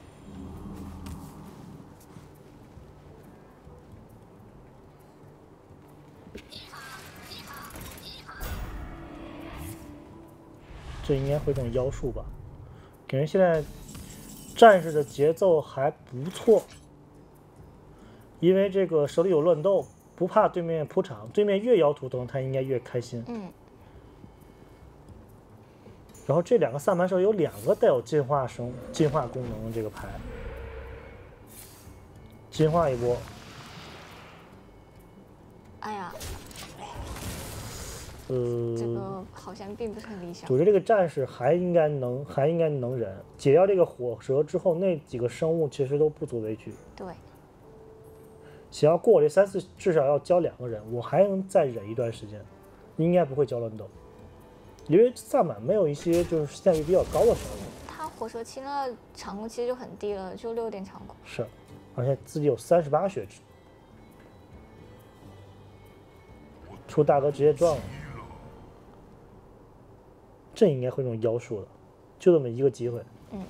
Speaker 2: 这应该会中妖术吧？感觉现在战士的节奏还不错，因为这个手里有乱斗，不怕对面铺场，对面越摇图腾他应该越开心。
Speaker 3: 嗯，
Speaker 2: 然后这2个萨满手有2个带有进化功能的这个牌，进化一波。
Speaker 3: 哎呀，这个好像并不是很理想。
Speaker 2: 组织这个战士还应该能忍，解掉这个火蛇之后，那几个生物其实都不足为惧。
Speaker 3: 对，
Speaker 2: 想要过我这3次，至少要交2个人，我还能再忍一段时间，应该不会交乱斗，因为萨满没有一些就是性价比比较高的生物。
Speaker 3: 他火蛇清了，场控其实就很低了，就6点场控。
Speaker 2: 是，而且自己有38血值，出大哥直接撞了。这应该会中妖术的，就这么一个机会。
Speaker 3: 嗯，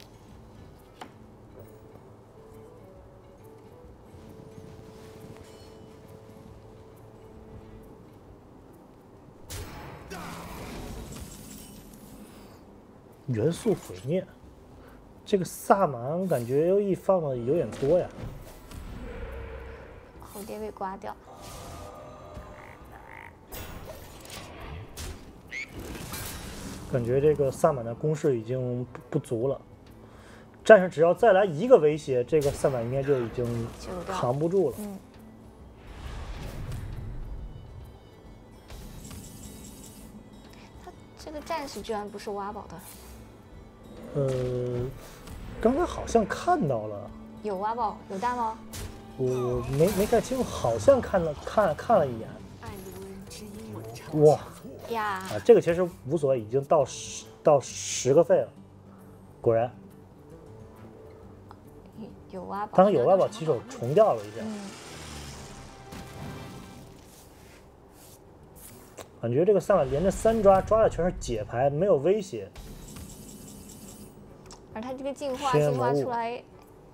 Speaker 2: 元素毁灭，这个萨满感觉 AOE 放的有点多呀。
Speaker 3: 后爹被刮掉。
Speaker 2: 感觉这个萨满的攻势已经不足了，战士只要再来一个威胁，这个萨满应该就已经扛不住了。
Speaker 3: 嗯，他这个战士居然不是挖宝的。
Speaker 2: 刚才好像看到了，
Speaker 3: 有挖宝，有大猫。
Speaker 2: 我没看清楚，好像看了一眼。
Speaker 4: 爱卢恩之英文唱
Speaker 2: 哇
Speaker 3: 呀，
Speaker 2: 啊，这个其实无所谓，已经到10个费了，果然。
Speaker 3: 有挖宝。
Speaker 2: 当时有挖宝起手重掉了一下，
Speaker 3: 嗯，
Speaker 2: 感觉这个萨满连着3抓的全是解牌，没有威胁。
Speaker 3: 而他这个进化
Speaker 2: 实验魔物
Speaker 3: 出来，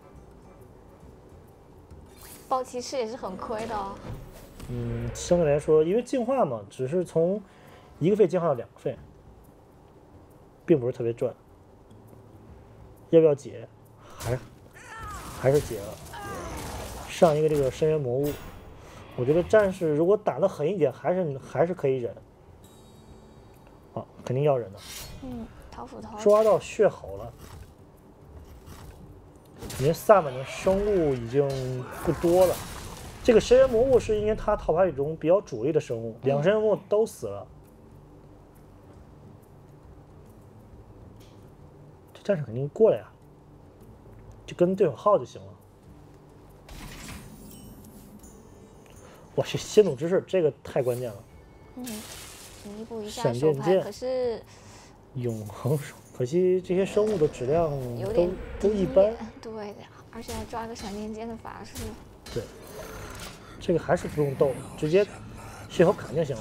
Speaker 3: 暴骑士也是很亏的哦。
Speaker 2: 相对来说，因为进化嘛，只是从1个费进化到2个费，并不是特别赚。要不要解？还是解了。上一个这个深渊魔物，我觉得战士如果打得狠一点，还是可以忍。肯定要忍的。
Speaker 3: 掏斧头。
Speaker 2: 抓到血吼了。你萨满的生物已经不多了。这个深渊魔物是因为它套牌里中比较主力的生物，2个深渊魔物都死了。这战士肯定过来呀，就跟对手耗就行了。哇，这先弩之势这个太关键了。
Speaker 3: 弥补一下
Speaker 2: 闪
Speaker 3: 手牌，
Speaker 2: 电剑
Speaker 3: 可是
Speaker 2: 永恒手，可惜这些生物的质量
Speaker 3: 有点
Speaker 2: 都一般。
Speaker 3: 对的，而且还抓一个闪电剑的法术。
Speaker 2: 对，这个还是不用斗，直接血口砍就行了。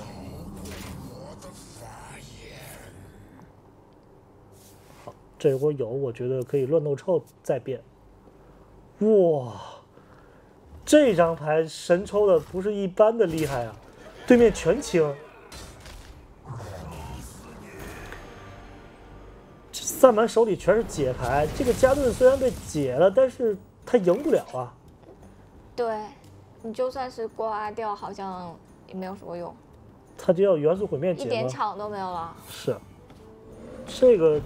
Speaker 2: 好，这如果有，我觉得可以乱斗之后再变。哇，这张牌神抽的不是一般的厉害啊！对面全清。萨满手里全是解牌，这个加顿虽然被解了，但是他赢不了啊。
Speaker 3: 对，你就算是刮掉，好像也没有什么用。
Speaker 2: 他就要元素毁灭解吗？
Speaker 3: 一点场都没有了。
Speaker 2: 是，这个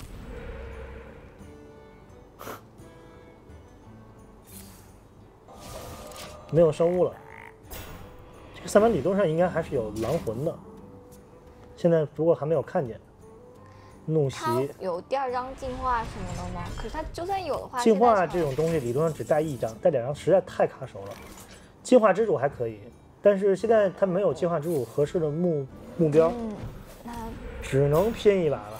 Speaker 2: 没有生物了。这个萨满理论上应该还是有狼魂的，现在不过还没有看见。怒袭
Speaker 3: 它有第二张进化什么的吗？可是它就算有的话，
Speaker 2: 进化这种东西理论上只带一张，带2张实在太卡手了。进化之主还可以，但是现在他没有进化之主合适的目标，
Speaker 3: 那
Speaker 2: 只能拼一把了。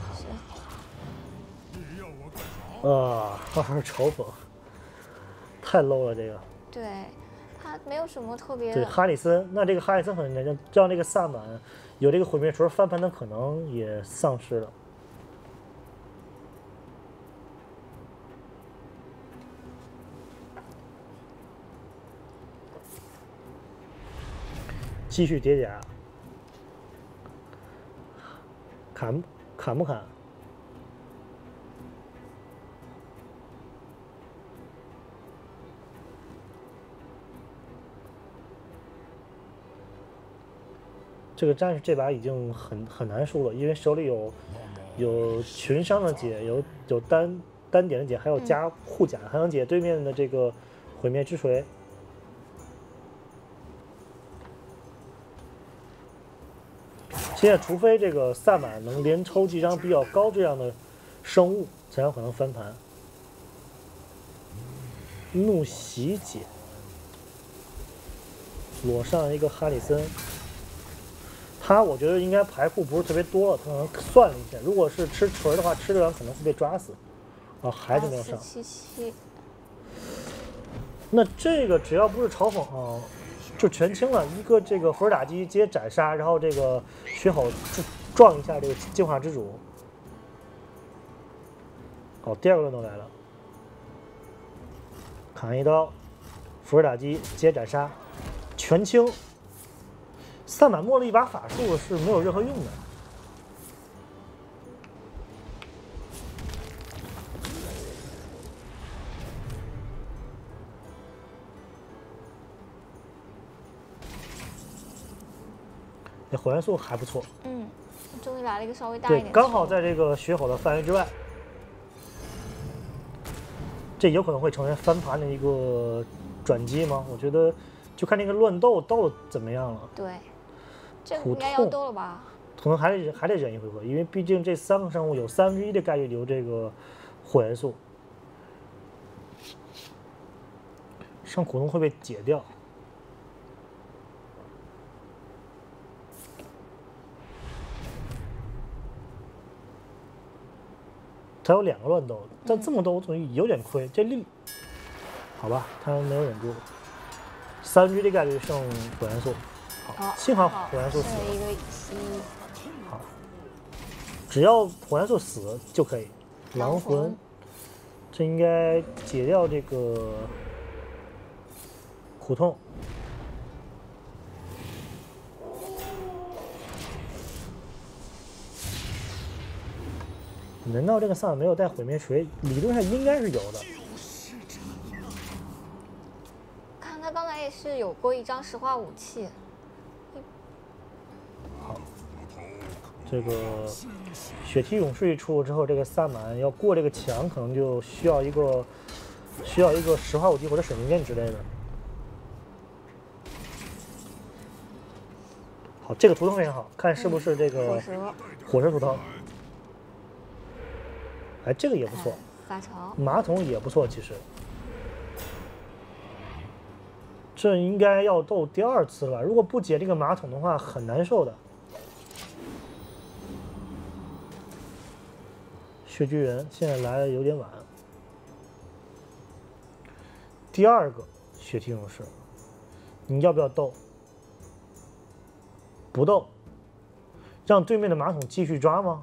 Speaker 2: 嘲讽，太 low 了这个。
Speaker 3: 对，它没有什么特别
Speaker 2: 对，
Speaker 3: 的。
Speaker 2: 哈里森，那这个哈里森很难让这个萨满有这个毁灭锤翻盘的可能也丧失了。继续叠甲，砍不砍？这个战士这把已经很难输了，因为手里有群伤的解，有单点的解，还有加护甲，还能解对面的这个毁灭之锤。现在除非这个萨满能连抽几张比较高质量的生物，才有可能翻盘。怒袭解，裸上一个哈里森。他我觉得应该牌库不是特别多了，他可能算了一下，如果是吃锤的话，吃这完可能会被抓死。啊，还是没有上。
Speaker 3: 777。
Speaker 2: 那这个只要不是嘲讽啊，就全清了。一个这个伏尔打击接斩杀，然后这个血吼撞一下这个净化之主。好，第二个乱斗来了，砍一刀，伏尔打击接斩杀，全清。萨满摸了一把法术是没有任何用的。这火元素还不错，
Speaker 3: 终于来了一个稍微大一点的。
Speaker 2: 对，刚好在这个血吼的范围之外，这有可能会成为翻盘的一个转机吗？我觉得就看那个乱斗斗怎么样了。
Speaker 3: 对。这应该要斗了吧？
Speaker 2: 可能还得忍一回合，因为毕竟这3个生物有1/3的概率留这个火元素，上苦痛会被解掉。他有2个乱斗，但这么斗我总有点亏，这力，好吧，他没有忍住，3/3的概率剩火元素。好，幸好火元素死了。
Speaker 3: 一个
Speaker 2: 好，只要火元素死就可以。狼魂，这应该解掉这个苦痛。难道这个萨满没有带毁灭锤？理论上应该是有的。
Speaker 3: 看他刚才也是有过一张石化武器。
Speaker 2: 好，这个血踢勇士一出之后，这个萨满要过这个墙，可能就需要一个石化武器或者水晶剑之类的。好，这个图腾非常好，看是不是这个火蛇图腾。哎，这个也不错，
Speaker 3: 法潮
Speaker 2: 马桶也不错，其实。这应该要斗第2次了吧？如果不解这个马桶的话，很难受的。 血巨人现在来的有点晚。第二个血踢勇士，你要不要斗？不斗，让对面的马桶继续抓吗？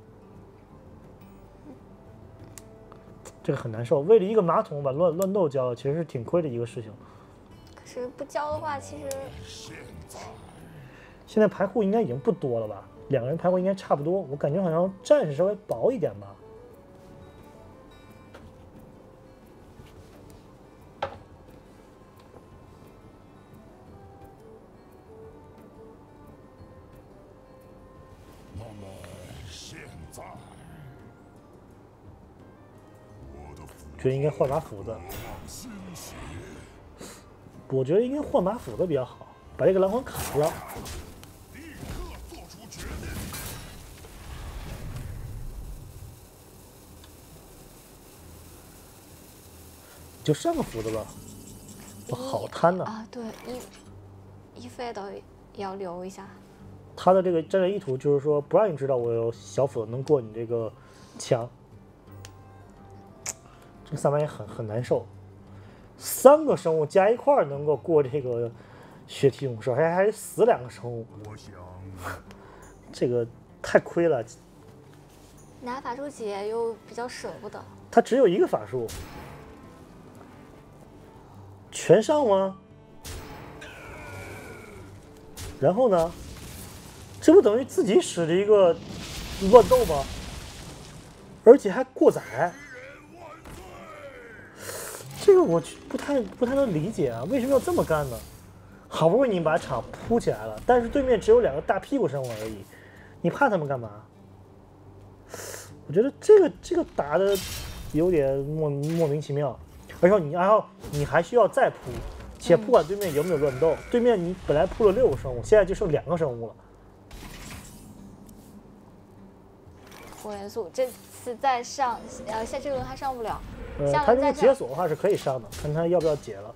Speaker 2: 这个很难受。为了一个马桶把乱斗交了，其实是挺亏的一个事情。
Speaker 3: 可是不交的话，其实
Speaker 2: 现在牌库应该已经不多了吧？两个人牌库应该差不多，我感觉好像战士稍微薄一点吧。
Speaker 4: 那么现在，
Speaker 2: 觉得应该换把斧子。我觉得应该换把斧子比较好，把这个蓝环砍掉。
Speaker 4: 立刻做出决定。
Speaker 2: 就上个斧子吧。我好贪呐！
Speaker 3: 啊，对，一费都要留一下。
Speaker 2: 他的这个战略意图就是说，不让你知道我有小斧子能过你这个墙。这个萨满也很难受。3个生物加一块儿能够过这个血踢勇士，还死2个生物，
Speaker 4: 我想，
Speaker 2: 这个太亏了。
Speaker 3: 拿法术解又比较舍不得。
Speaker 2: 他只有一个法术，全上吗？然后呢？这不等于自己使了一个乱斗吗？而且还过载。这个我不太能理解啊，为什么要这么干呢？好不容易你把场铺起来了，但是对面只有2个大屁股生物而已，你怕他们干嘛？我觉得这个打的有点莫名其妙，而且你还需要再铺，且不管对面有没有乱斗，对面你本来铺了6个生物，现在就剩2个生物了。
Speaker 3: 火元素这次再上，下这轮他上不了。
Speaker 2: 他如果解锁的话是可以上的，看他要不要解了。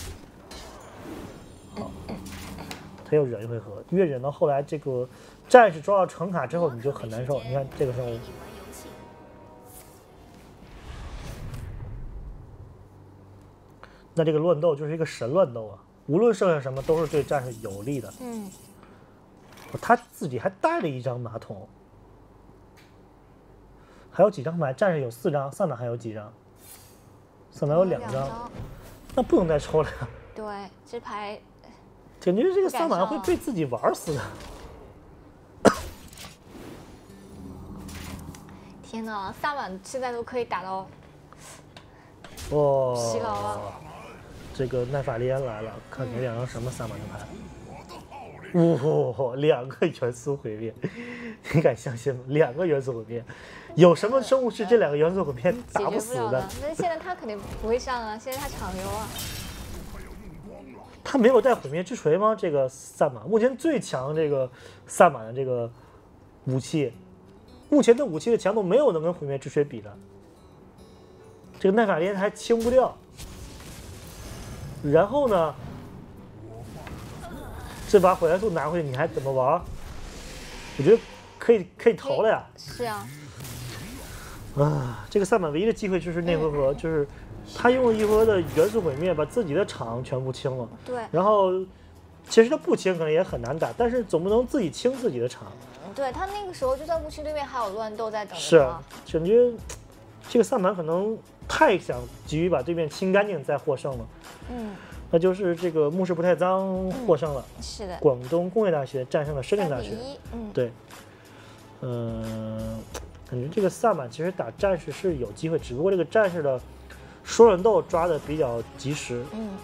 Speaker 2: 好，他又忍一回合，越忍到后来，这个战士抓到橙卡之后，你就很难受。你看这个生物，那这个乱斗就是一个神乱斗啊！无论剩下什么，都是对战士有利的。他自己还带了1张马桶，还有几张牌？战士有4张，萨满还有几张？萨满有2张，那不能再抽了呀。
Speaker 3: 对，这牌
Speaker 2: 感觉这个萨满会被自己玩死的。
Speaker 3: 天哪，萨满现在都可以打到
Speaker 2: 哦，
Speaker 3: 疲劳了。
Speaker 2: 这个奈法利安来了，看你2张什么萨满的牌？2个元素毁灭，你敢相信吗？2个元素毁灭，有什么生物是这2个元素毁灭打
Speaker 3: 不
Speaker 2: 死的？
Speaker 3: 那现在他肯定不会上啊，现在他场流啊。
Speaker 2: 他没有带毁灭之锤吗？这个萨满目前最强这个萨满的这个武器，目前的武器的强度没有能跟毁灭之锤比的。这个奈法利安还清不掉，然后呢？这把火元素拿回去，你还怎么玩？我觉得可以投了呀。
Speaker 3: 是啊。
Speaker 2: 这个萨满唯一的机会就是那回合，就是他用了1回合的元素毁灭，把自己的场全部清了。
Speaker 3: 对。
Speaker 2: 然后，其实他不清可能也很难打，但是总不能自己清自己的场。
Speaker 3: 对他那个时候就算不清，对面还有乱斗在等着他。
Speaker 2: 是，感觉这个萨满可能太想急于把对面清干净再获胜了。那就是这个牧师不太脏获胜了，
Speaker 3: 是的，
Speaker 2: 广东工业大学战胜了深圳大学，对，感觉这个萨满其实打战士是有机会，只不过这个战士的双人斗抓的比较及时，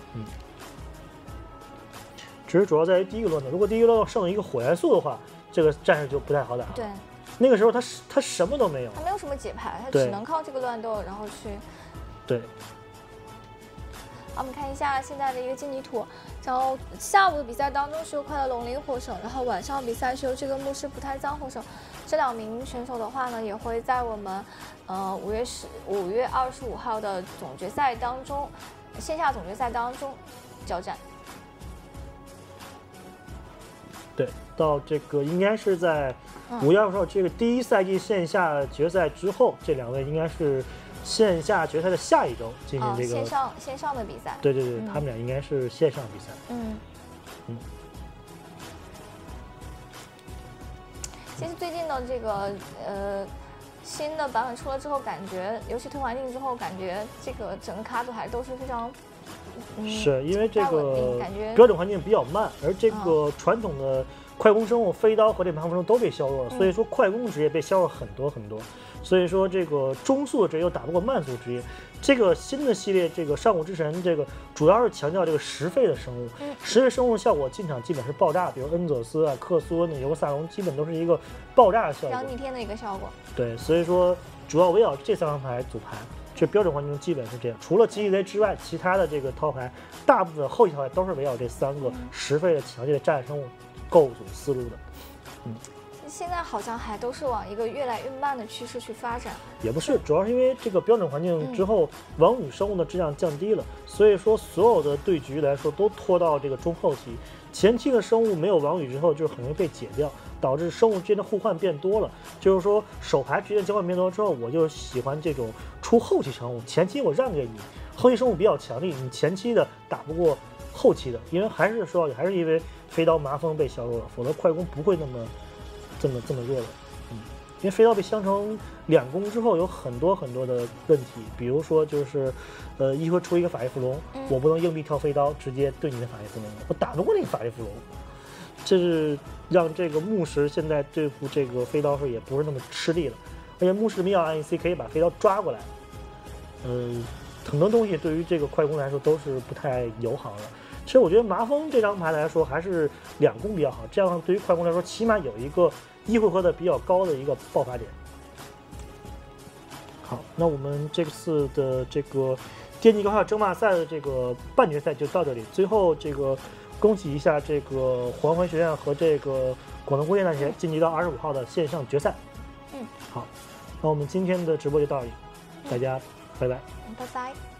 Speaker 2: 只是主要在于第一个乱斗，如果第一个乱斗剩一个火元素的话，这个战士就不太好打了。
Speaker 3: 对，
Speaker 2: 那个时候他什么都没有，
Speaker 3: 他没有什么解牌，他只能靠这个乱斗然后去，
Speaker 2: 对。
Speaker 3: 我们看一下现在的一个竞技图，然后下午的比赛当中是由快乐龙鳞获胜，然后晚上比赛是由这个牧师不太脏获胜。这2名选手的话呢，也会在我们5月25号的总决赛当中，线下总决赛当中交战。
Speaker 2: 对。 到这个应该是在5月20号这个第一赛季线下决赛之后，这2位应该是线下决赛的下一周进行这个
Speaker 3: 线上的比赛。
Speaker 2: 对，他们俩应该是线上比赛。
Speaker 3: 其实最近的这个新的版本出了之后，感觉游戏推环境之后，感觉这个整个卡组还都是非常。
Speaker 2: 是因为这个
Speaker 3: 感觉
Speaker 2: 标准环境比较慢，而这个传统的快攻生物飞刀和这麻风生物都被削弱了，所以说快攻职业被削弱很多，所以说这个中速职业又打不过慢速职业。这个新的系列，这个上古之神，这个主要是强调这个10费的生物，10费生物效果进场基本是爆炸，比如恩佐斯啊、克苏恩、尤格萨隆，基本都是一个爆炸的效果，
Speaker 3: 比较逆天的一个效果。
Speaker 2: 对，所以说主要围绕这3张牌组牌。这标准环境基本是这样，除了极地雷之外，其他的这个套牌，大部分后期套牌都是围绕这3个10费的强劲的战生物构组思路的。
Speaker 3: 现在好像还都是往一个越来越慢的趋势去发展。
Speaker 2: 也不是，主要是因为这个标准环境之后，王羽生物的质量降低了，所以说所有的对局来说都拖到这个中后期。前期的生物没有王羽之后，就很容易被解掉，导致生物之间的互换变多了。就是说手牌之间交换变多之后，我就喜欢这种出后期生物，前期我让给你，后期生物比较强力，你前期的打不过后期的，因为还是因为飞刀麻风被削弱了，否则快攻不会这么弱了。因为飞刀被削成2攻之后，有很多的问题，比如说就是，一会出一个法力伏龙，我不能硬币跳飞刀直接对你的法力伏龙，我打不过那个法力伏龙，这是让这个牧师现在对付这个飞刀时也不是那么吃力了，而且牧师的密钥暗 EC 可以把飞刀抓过来，很多东西对于这个快攻来说都是不太友好的。其实我觉得麻风这张牌来说还是2攻比较好，这样对于快攻来说起码有一个1回合的比较高的一个爆发点。好，那我们这次的这个电竞高校争霸赛的这个半决赛就到这里。最后这个恭喜一下这个黄昏学院和这个广东工业大学晋级到25号的线上决赛。好，那我们今天的直播就到这里，大家拜拜。
Speaker 3: 拜拜。